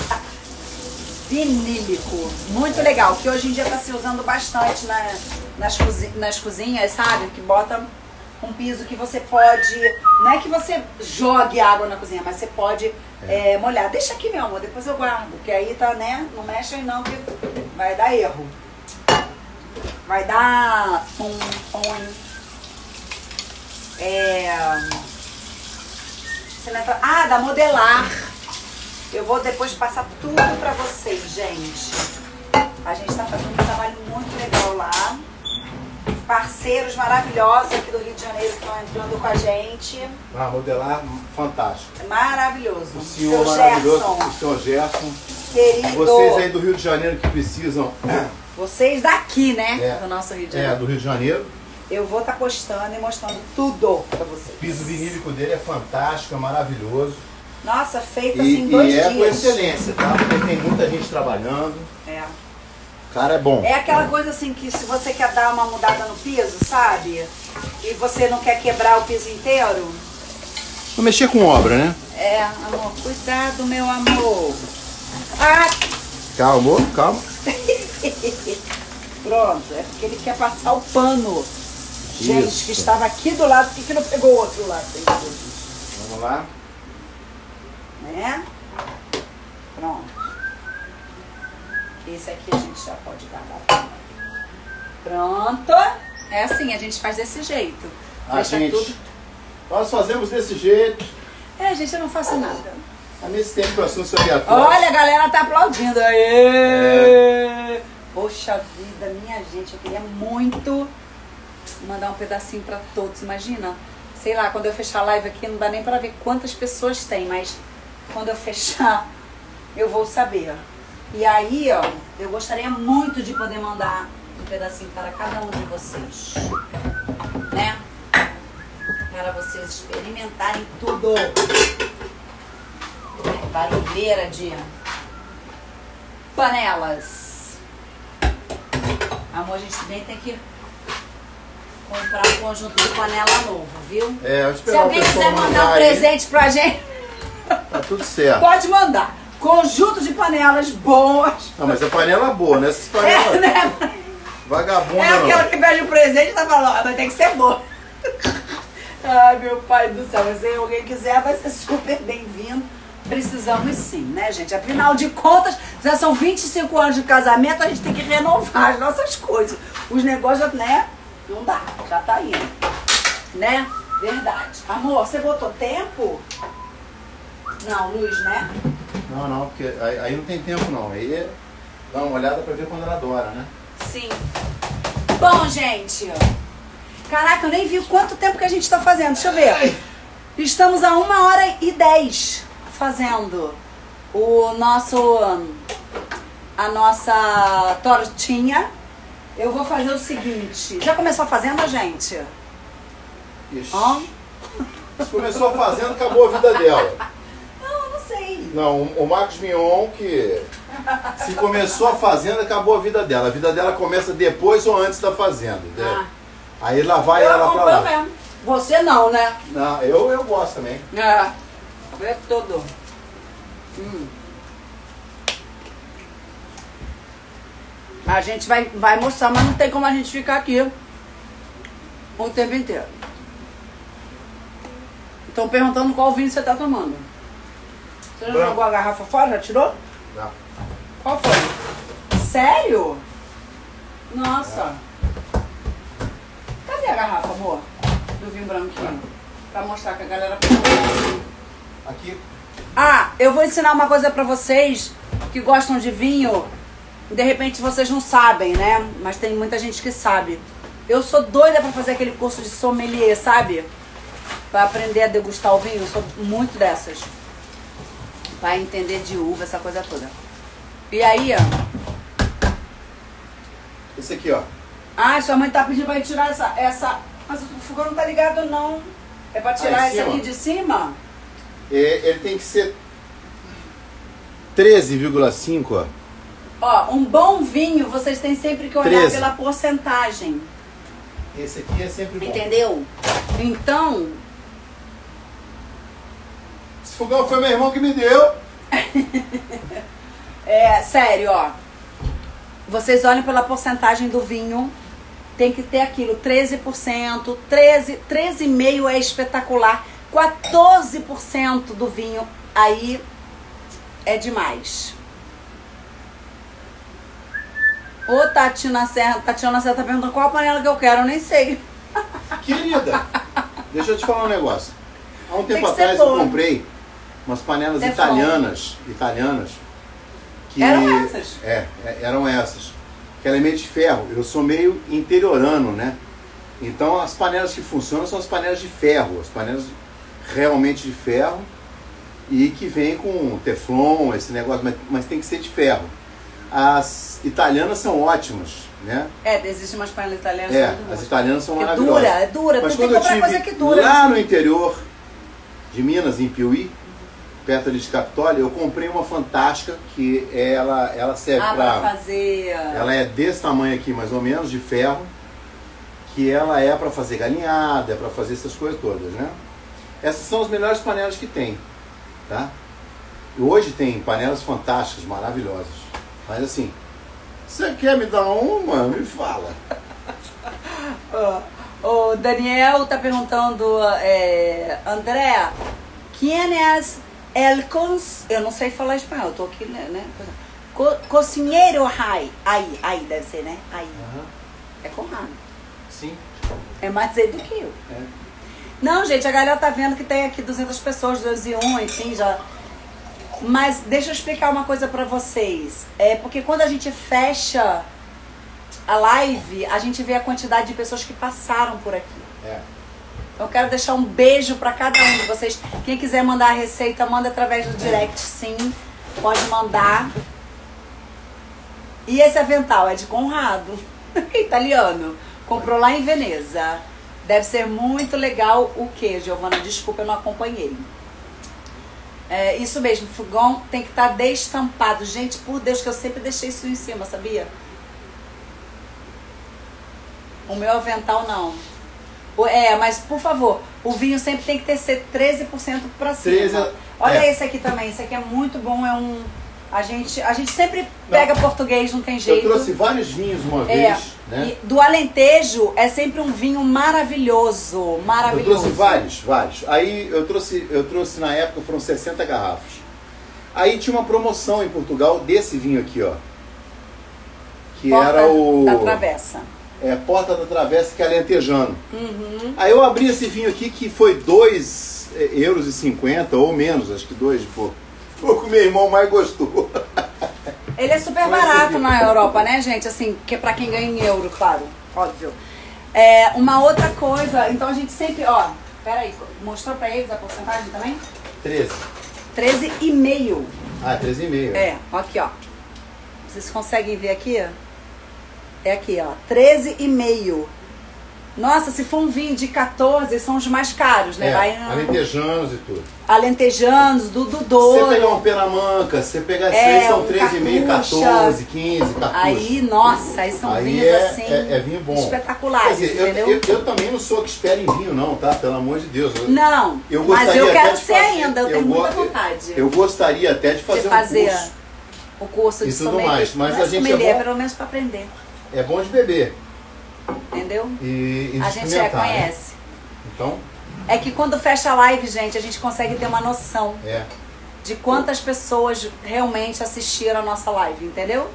Vinílico. Muito legal, que hoje em dia está se usando bastante na, nas, cozi nas cozinhas, sabe? Que bota um piso que você pode... Não é que você jogue água na cozinha, mas você pode é, molhar. Deixa aqui, meu amor, depois eu guardo. Que aí tá, né? Não mexe aí não, que vai dar erro. Vai dar um... um é... Você lembra? Ah, da modelar. Eu vou depois passar tudo pra vocês, gente. A gente tá fazendo um trabalho muito legal lá. Parceiros maravilhosos aqui do Rio de Janeiro que estão entrando com a gente. Ah, modelar fantástico. É maravilhoso. O senhor Seu maravilhoso, Gerson, o senhor Gerson. querido. Vocês aí do Rio de Janeiro que precisam Vocês daqui, né? É. Do nosso Rio de é, Janeiro. do Rio de Janeiro. Eu vou estar postando e mostrando tudo pra vocês. O piso vinílico dele é fantástico, é maravilhoso. Nossa, feito E, assim em dois e é dias. com excelência, tá? Porque tem muita gente trabalhando. É. cara é bom. É aquela coisa assim que se você quer dar uma mudada no piso, sabe? E você não quer quebrar o piso inteiro. Vou mexer com obra, né? É, amor, cuidado, meu amor. Ah! Calma, amor, calma. Pronto, é porque ele quer passar o pano. Gente, Isso. que estava aqui do lado, por que que não pegou o outro lado? Vamos lá. Né? Pronto. Esse aqui a gente já pode guardar. Pronto. É assim, a gente faz desse jeito. A Deixa gente, tudo. nós fazemos desse jeito. É, gente, eu não faço nada. A nesse tempo eu sou aleatório. Olha, a galera tá aplaudindo. Aê! É. Poxa vida, minha gente, eu queria muito mandar um pedacinho pra todos. Imagina, sei lá, quando eu fechar a live aqui, não dá nem pra ver quantas pessoas tem, mas quando eu fechar, eu vou saber. E aí, ó, eu gostaria muito de poder mandar um pedacinho para cada um de vocês, né? Para vocês experimentarem tudo. É, barulheira de panelas. Amor, a gente também tem que comprar um conjunto de panela novo, viu? É, eu Se alguém quiser mandar um presente pra gente, tá tudo certo. pode mandar. Conjunto de panelas boas. Não, mas é panela boa, né? Essas panelas É, né? vagabunda É aquela não. que pede o presente e tá falando, ó, vai ter que ser boa. Ai, meu pai do céu, mas se alguém quiser, vai ser super bem-vindo. Precisamos sim, né, gente? Afinal de contas, já são vinte e cinco anos de casamento, a gente tem que renovar as nossas coisas. Os negócios, né? Não dá, já tá indo. Né? Verdade. Amor, você botou tempo? Não, luz, né? Não, não, porque aí, aí não tem tempo não. Aí é dá uma olhada pra ver quando ela adora, né? Sim. Bom, gente. Caraca, eu nem vi quanto tempo que a gente tá fazendo. Deixa eu ver. Estamos a uma hora e dez fazendo o nosso... a nossa tortinha. Eu vou fazer o seguinte. Já começou a fazenda, gente? Ixi. Ó. Se começou fazendo, acabou a vida dela. Não, não sei. Não, o Marcos Mion, que se começou a fazenda, acabou a vida dela. A vida dela começa depois ou antes da fazenda, entendeu? Ah. Aí lá vai Eu ela pra lá. acompanho mesmo. Você não, né? Não, eu, eu gosto também. É. Vê tudo. Hum. A gente vai, vai mostrar, mas não tem como a gente ficar aqui o tempo inteiro. Estão perguntando qual vinho você tá tomando. Você já Branco. jogou a garrafa fora? Já tirou? Não. Qual foi? Sério? Nossa. Cadê a garrafa, amor? Do vinho branquinho. Pra mostrar que a galera perguntou. Aqui. Ah, eu vou ensinar uma coisa pra vocês que gostam de vinho. De repente vocês não sabem, né? Mas tem muita gente que sabe. Eu sou doida pra fazer aquele curso de sommelier, sabe? Pra aprender a degustar o vinho. Eu sou muito dessas. Pra entender de uva, essa coisa toda. E aí, ó. Esse aqui, ó. Ah, sua mãe tá pedindo pra tirar essa... essa... Mas o fogão não tá ligado, não. É pra tirar Ah, em esse cima? aqui de cima? É, ele tem que ser treze vírgula cinco, ó. Ó, um bom vinho, vocês têm sempre que olhar treze. pela porcentagem. Esse aqui é sempre bom. Entendeu? Então... Esse fogão foi meu irmão que me deu. É, sério, ó. Vocês olhem pela porcentagem do vinho. Tem que ter aquilo, treze por cento, treze, treze vírgula cinco por cento é espetacular. quatorze por cento do vinho, aí é demais. Ô, Tatiana Serra, Tatiana Serra tá perguntando qual a panela que eu quero, eu nem sei. Querida, deixa eu te falar um negócio. Há um Tem tempo que ser atrás eu boa. comprei umas panelas Teflon. italianas, italianas, que Eram essas? É, é, eram essas. Que ela é meio de ferro. Eu sou meio interiorano, né? Então as panelas que funcionam são as panelas de ferro, as panelas realmente de ferro e que vem com teflon, esse negócio, mas, mas tem que ser de ferro. As italianas são ótimas, né? É, existem umas panelas italianas. É, muito as boas. italianas são É maravilhosas. dura, é dura. Mas Tu tem quando que eu comprar tive coisa que dura. lá no interior de Minas, em Piuí, perto ali de Capitólio, eu comprei uma fantástica que ela, ela serve ah, para fazer... Ela é desse tamanho aqui, mais ou menos, de ferro, que ela é para fazer galinhada, é para fazer essas coisas todas, né? Essas são as melhores panelas que tem, tá? E hoje tem panelas fantásticas, maravilhosas. Mas assim, você quer me dar uma? Me fala. O Daniel tá perguntando, é, André, quem é el cons... Eu não sei falar espanhol, eu tô aqui, né? Co cozinheiro aí, aí, aí deve ser, né? Aí. Uhum. É Conrado. Sim. É mais ele do que eu. É. Não, gente, a galera tá vendo que tem aqui duzentas pessoas, dois e um, enfim, já... Mas deixa eu explicar uma coisa pra vocês. É porque quando a gente fecha a live, a gente vê a quantidade de pessoas que passaram por aqui. É. Eu quero deixar um beijo pra cada um de vocês. Quem quiser mandar a receita, manda através do direct, sim. Pode mandar. E esse avental é de Conrado, italiano. Comprou lá em Veneza. Deve ser muito legal o que, Giovana? Desculpa, eu não acompanhei. É, isso mesmo, o fogão tem que estar destampado. Gente, por Deus, que eu sempre deixei isso em cima, sabia? O meu avental não. O- É, mas por favor, o vinho sempre tem que ter ser treze por cento pra cima. treze, Olha é. esse aqui também, esse aqui é muito bom, é um... A gente, a gente sempre pega português, não tem jeito. Eu trouxe vários vinhos uma É, vez, né? e do Alentejo é sempre um vinho maravilhoso, Eu maravilhoso. trouxe vários, vários. Aí eu trouxe, eu trouxe na época, foram sessenta garrafas. Aí tinha uma promoção em Portugal desse vinho aqui, ó. Que Porta era o... da Travessa. É, Porta da Travessa, que é alentejano. Uhum. Aí eu abri esse vinho aqui que foi dois euros e cinquenta ou menos, acho que dois, pô. Foi o que o meu irmão mais gostou. Ele é super Foi barato esse aqui. na Europa, né, gente? Assim, que é pra quem ganha em euro, claro, óbvio. É, uma outra coisa, então a gente sempre, ó, peraí, mostrou pra eles a porcentagem também? treze. treze e meio. Ah, treze e meio. É, aqui, ó. Vocês conseguem ver aqui? É aqui, ó, treze e meio. Nossa, se for um vinho de quatorze, são os mais caros, né? É, Vai no- alentejanos e tudo. Alentejanos, do Se você Douro. pegar um Peramanca, se você pegar É, seis, são um treze e meio, Cartucha. quatorze, quinze, cartucho. Aí, nossa, aí são Aí vinhos é, assim, é, é vinho bom. espetaculares, Quer dizer, eu, entendeu? eu, eu também não sou expert em vinho, não, tá? Pelo amor de Deus. Eu, Não, eu mas gostaria eu até quero de ser fazer- ainda, eu tenho eu muita go- vontade Eu gostaria até de fazer, de fazer um curso. o curso de e tudo sommelier. mais, mas Não é a gente é sommelier, bom- pelo menos para aprender, É bom de beber entendeu? e, e de A gente experimentar, né? reconhece. Então, É que quando fecha a live, gente, a gente consegue ter uma noção é. de quantas pessoas realmente assistiram a nossa live, entendeu?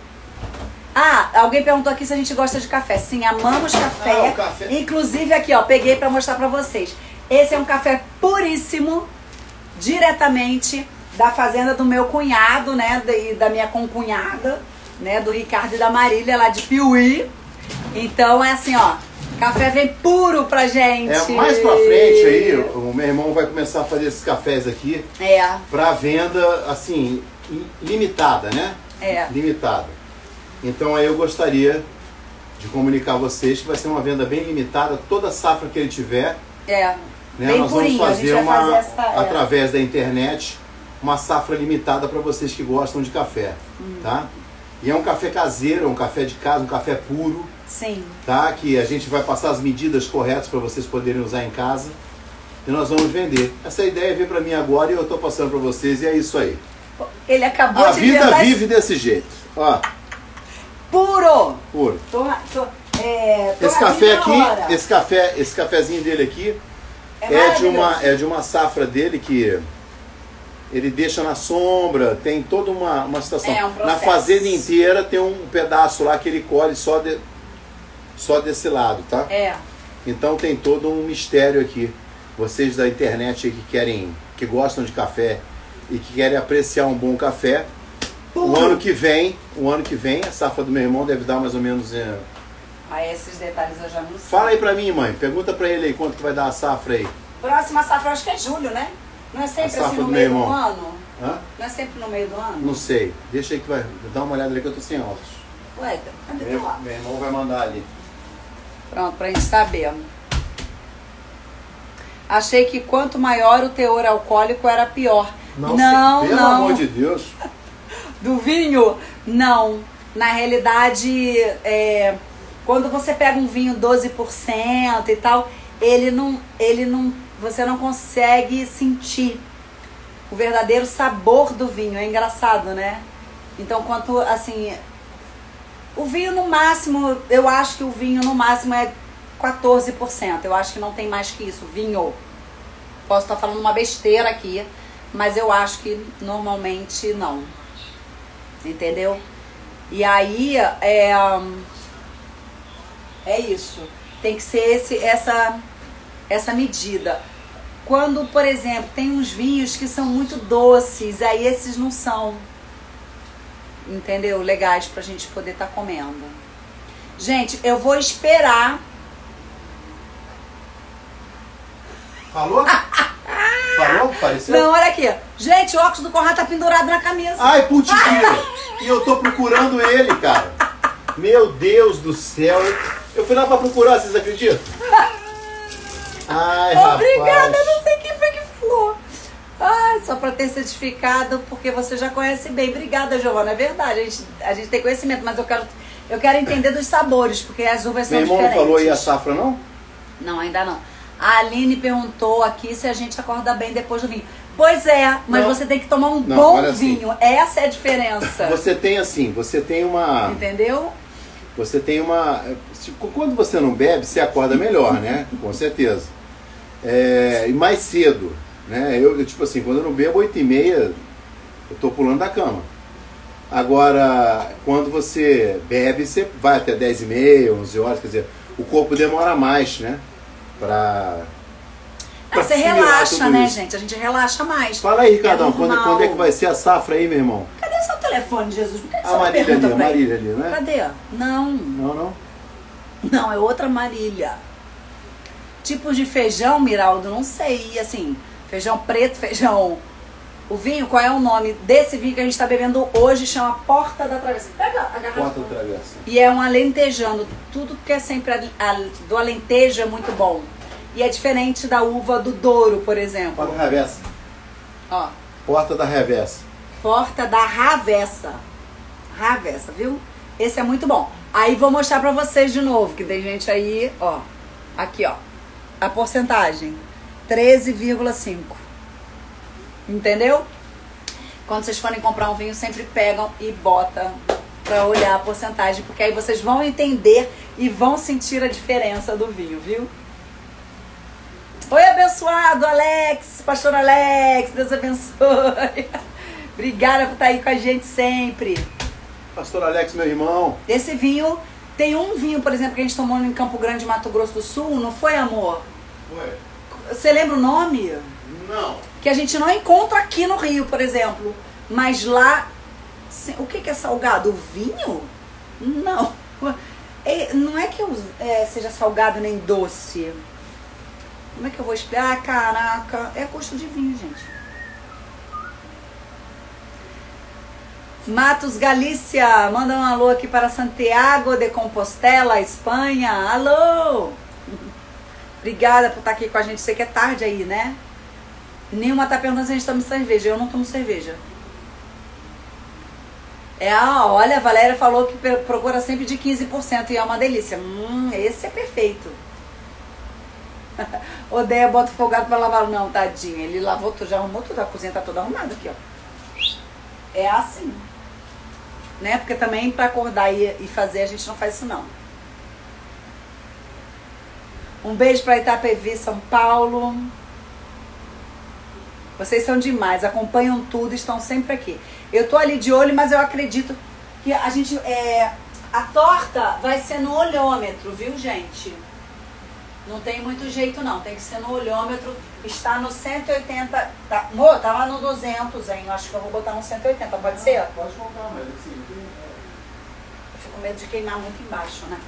Ah, alguém perguntou aqui se a gente gosta de café. Sim, amamos café. Ah, o café. Inclusive aqui, ó, peguei pra mostrar pra vocês. Esse é um café puríssimo, diretamente da fazenda do meu cunhado, né, e da minha concunhada, né, do Ricardo e da Marília, lá de Piuí. Então é assim, ó, café vem puro pra gente. É, mais pra frente aí, o meu irmão vai começar a fazer esses cafés aqui É, pra venda, assim, limitada, né? é. Limitada. Então aí eu gostaria de comunicar a vocês que vai ser uma venda bem limitada, toda safra que ele tiver, É. né? Bem Nós purinho, vamos a gente fazer vai uma, fazer essa, é. através da internet, uma safra limitada para vocês que gostam de café, Hum. tá? E é um café caseiro, é um café de casa, um café puro, Sim. tá? Que a gente vai passar as medidas corretas para vocês poderem usar em casa e nós vamos vender. Essa ideia veio para mim agora e eu tô passando para vocês e é isso aí. Ele acabou A de vida inventar vive desse jeito, ó, puro. puro. Tô, tô, é, tô Esse café na hora. aqui, esse café, esse cafezinho dele aqui É é de uma maravilhoso. é de uma safra dele que ele deixa na sombra, tem toda uma, uma situação. É um na processo. fazenda inteira tem um pedaço lá que ele colhe só de, só desse lado, tá? É. Então tem todo um mistério aqui. Vocês da internet aí que querem, que gostam de café e que querem apreciar um bom café, o Puro. ano que vem, o ano que vem, a safra do meu irmão deve dar mais ou menos. É... Ah, esses detalhes eu já não sei. Fala aí pra mim, mãe. Pergunta pra ele aí quanto que vai dar a safra aí. Próxima safra, acho que é julho, né? Não é sempre A safra assim no do meio meu do irmão. ano? Hã? Não é sempre no meio do ano? Não sei. Deixa aí que vai. Dá uma olhada ali que eu tô sem óculos. Ué, cadê teu Meu, lá? meu irmão vai mandar ali. Pronto, pra gente saber. Achei que quanto maior o teor alcoólico era pior. Não, Não, se, pelo não. amor de Deus. Do vinho? Não. Na realidade, é, quando você pega um vinho doze por cento e tal, ele não, ele não, você não consegue sentir o verdadeiro sabor do vinho. É engraçado, né? Então, quanto, assim, o vinho no máximo, eu acho que o vinho no máximo é quatorze por cento. Eu acho que não tem mais que isso, vinho. Posso estar falando uma besteira aqui, mas eu acho que normalmente não. Entendeu? E aí, é, é isso. Tem que ser esse, essa, essa medida. Quando, por exemplo, tem uns vinhos que são muito doces, aí esses não são, entendeu? Legais pra gente poder estar comendo. Gente, eu vou esperar. Falou? Falou? Pareceu? Não, olha aqui. Gente, o óculos do Conrado tá pendurado na camisa. Ai, putz, e eu tô procurando ele, cara. Meu Deus do céu. Eu fui lá pra procurar, vocês acreditam? Ai, Obrigada, rapaz. não sei quem foi que falou. Ai, só pra ter certificado, porque você já conhece bem. Obrigada, Giovana. É verdade, a gente, a gente tem conhecimento, mas eu quero, eu quero entender dos sabores, porque as uvas são Meu irmão diferentes. não falou aí a safra, não? Não, ainda não. A Aline perguntou aqui se a gente acorda bem depois do vinho. Pois é, mas Não. você tem que tomar um Não, bom olha assim. vinho. Essa é a diferença. Você tem assim, você tem uma... Entendeu? Você tem uma... Quando você não bebe, você acorda melhor, né? Com certeza. É, e mais cedo, né? Eu, eu, tipo assim, quando eu não bebo, oito e meia, eu tô pulando da cama. Agora, quando você bebe, você vai até dez e meia, onze horas, quer dizer, o corpo demora mais, né? Pra... Ah, você assimilar relaxa, tudo né, isso. gente? A gente relaxa mais. Fala aí, Ricardão, É quando, normal. quando é que vai ser a safra aí, meu irmão? Cadê seu telefone, Jesus? Por que A você não Marília pergunta ali, a pra ele? Marília ali, não é? Cadê? Não, Não, não. não, é outra Marília. Tipos de feijão, Miraldo, não sei. Assim, feijão preto, feijão... O vinho, qual é o nome desse vinho que a gente está bebendo hoje? Chama Porta da Travessa. Pega a garrafa. Porta da Travessa. E é um alentejano. Tudo que é sempre a- a- do Alentejo é muito bom. E é diferente da uva do Douro, por exemplo. Porta da Revessa. Ó, Porta da Revessa. Porta da Ravessa. Ravessa, viu? Esse é muito bom. Aí vou mostrar pra vocês de novo, que tem gente aí, ó. Aqui, ó. A porcentagem. treze vírgula cinco. Entendeu? Quando vocês forem comprar um vinho, sempre pegam e botam pra olhar a porcentagem, porque aí vocês vão entender e vão sentir a diferença do vinho, viu? Oi, abençoado Alex, pastor Alex, Deus abençoe. Obrigada por estar aí com a gente sempre. Pastor Alex, meu irmão. Esse vinho, tem um vinho, por exemplo, que a gente tomou em Campo Grande, Mato Grosso do Sul, não foi, amor? Ué? Você lembra o nome? Não. Que a gente não encontra aqui no Rio, por exemplo. Mas lá, se- o que que é salgado? O vinho? Não. É, não é que eu, é, seja salgado nem doce. Como é que eu vou explicar? Ah, caraca, é gosto de vinho, gente. Matos Galícia, manda um alô aqui para Santiago de Compostela, Espanha. Alô! Obrigada por estar aqui com a gente. Sei que é tarde aí, né? Nenhuma tá perguntando se a gente toma cerveja. Eu não tomo cerveja. É, ah, olha, a Valéria falou que pe- procura sempre de quinze por cento e é uma delícia. Hum, esse é perfeito. Odeia, bota o folgado pra lavar. Não, tadinho. Ele lavou tudo, já arrumou tudo. A cozinha tá toda arrumada aqui, ó. É assim. Né? Porque também pra acordar e, e fazer, a gente não faz isso, não. Um beijo pra Itapevi, São Paulo. Vocês são demais, acompanham tudo, estão sempre aqui. Eu tô ali de olho, mas eu acredito que a gente... É, a torta vai ser no olhômetro, viu, gente? Não tem muito jeito, não. Tem que ser no olhômetro. Está no cento e oitenta... Tá, amor, tava no duzentos, hein? Eu acho que eu vou botar no cento e oitenta, pode ser? Pode colocar, mas assim... Eu fico com medo de queimar muito embaixo, né?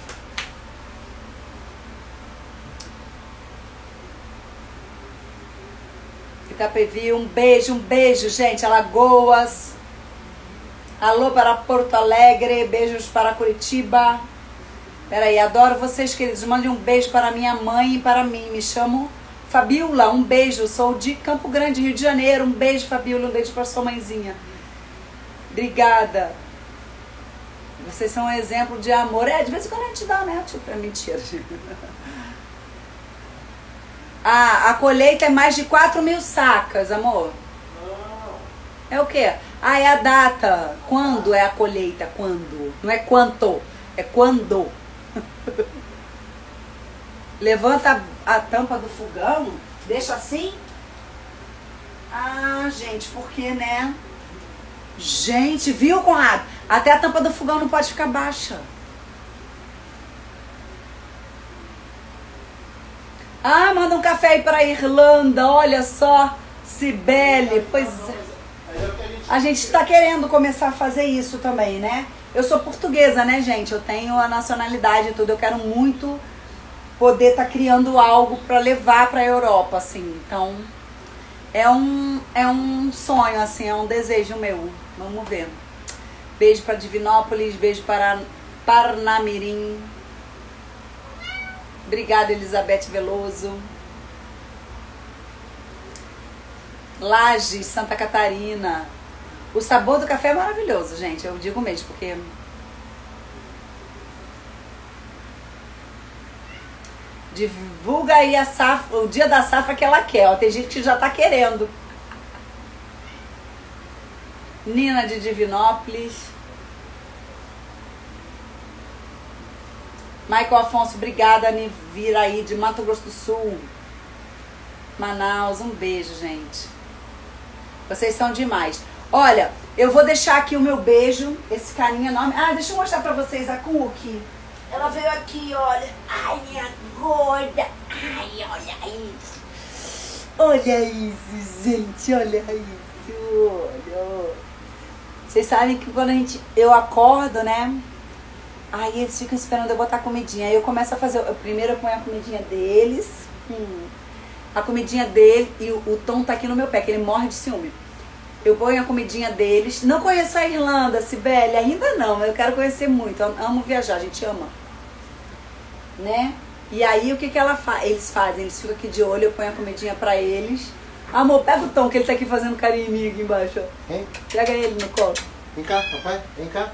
Itapevi, um beijo, um beijo, gente. Alagoas. Alô para Porto Alegre, beijos para Curitiba. Peraí, adoro vocês, queridos. Mande um beijo para minha mãe e para mim. Me chamo Fabiola, um beijo. Sou de Campo Grande, Rio de Janeiro. Um beijo, Fabiola. Um beijo pra sua mãezinha. Obrigada. Vocês são um exemplo de amor. É, de vez em quando a gente dá, né? Tipo, é mentira. Ah, a colheita é mais de quatro mil sacas, amor. É o quê? Ah, é a data. Quando é a colheita? Quando? Não é quanto, é quando. Levanta a, a tampa do fogão, deixa assim. Ah, gente, porque, né? Gente, viu, Conrado? Até a tampa do fogão não pode ficar baixa. Ah, manda um café aí pra Irlanda, olha só. Cibele, pois é. A gente tá querendo começar a fazer isso também, né? Eu sou portuguesa, né, gente? Eu tenho a nacionalidade e tudo. Eu quero muito poder estar tá criando algo pra levar pra Europa, assim. Então, é um, é um sonho, assim, é um desejo meu. Vamos ver. Beijo pra Divinópolis, beijo para Parnamirim. Obrigada, Elizabeth Veloso. Lages, Santa Catarina. O sabor do café é maravilhoso, gente. Eu digo mesmo, porque... Divulga aí a safra, o dia da safra que ela quer. Ó. Tem gente que já tá querendo. Nina de Divinópolis. Michael Afonso, obrigada, Niviraí de Mato Grosso do Sul. Manaus, um beijo, gente. Vocês são demais. Olha, eu vou deixar aqui o meu beijo, esse carinho enorme. Ah, deixa eu mostrar pra vocês a Cookie. Ela veio aqui, olha. Ai, minha gorda. Ai, olha isso. Olha isso, gente, olha isso. Olha. Vocês sabem que quando a gente, eu acordo, né? Aí eles ficam esperando eu botar comidinha. Aí eu começo a fazer, eu, primeiro eu ponho a comidinha deles. Hum, a comidinha dele, e o, o Tom tá aqui no meu pé, que ele morre de ciúme. Eu ponho a comidinha deles. Não conheço a Irlanda, Cibele, ainda não, mas eu quero conhecer muito. Eu amo viajar, a gente ama. Né? E aí o que que ela fa eles fazem? Eles ficam aqui de olho, eu ponho a comidinha pra eles. Amor, pega o Tom, que ele tá aqui fazendo carinho em mim aqui embaixo, ó. Hein? Pega ele no colo. Vem cá, papai, vem cá.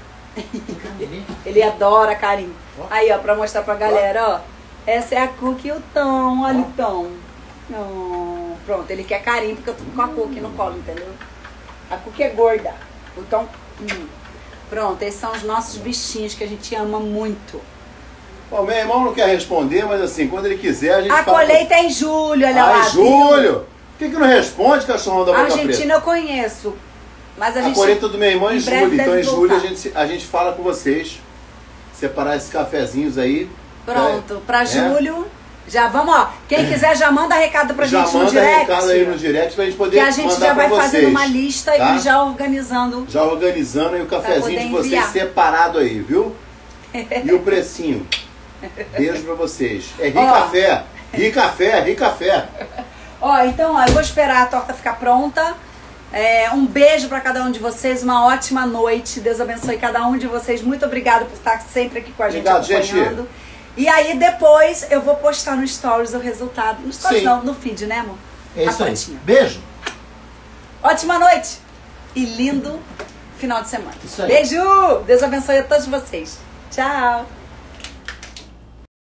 Ele adora carinho. Aí, ó, pra mostrar pra galera, ó. Essa é a Cookie e o Tom. Olha o Tom. Oh, pronto, ele quer carinho porque eu tô com a Cookie no colo, entendeu? A Cookie é gorda. O Tom... Hum. Pronto, esses são os nossos bichinhos que a gente ama muito. Bom, meu irmão não quer responder, mas assim, quando ele quiser, a gente a fala... A colheita é em julho, olha ah, lá. Ah, em julho? Por que que não responde, cachorrão da boca preta? Argentina eu conheço. Mas a, a gente, colheita do meu irmão é em julho, então em julho a voltar. gente, a gente fala com vocês. Separar esses cafezinhos aí. Pronto, é, pra é. julho. Já vamos, ó. Quem quiser já manda recado pra já gente no direct. Já manda recado aí no direct pra gente poder mandar. Que a gente já vai vocês, fazendo uma lista, tá? E já organizando. Já organizando aí o cafezinho de vocês enviar. separado aí, viu? E o precinho. Beijo pra vocês. É Ri Ó. Café. Ri Café, Ri Café. Ó, então, ó, eu vou esperar a torta ficar pronta. É, um beijo pra cada um de vocês, uma ótima noite. Deus abençoe cada um de vocês. Muito obrigado por estar sempre aqui com a gente Obrigado, acompanhando. gente. E aí depois eu vou postar no Stories o resultado. No Stories Sim. não, no feed, né, amor? É isso a aí. fotinha. Beijo. Ótima noite e lindo final de semana. Isso aí. Beijo! Deus abençoe a todos vocês. Tchau!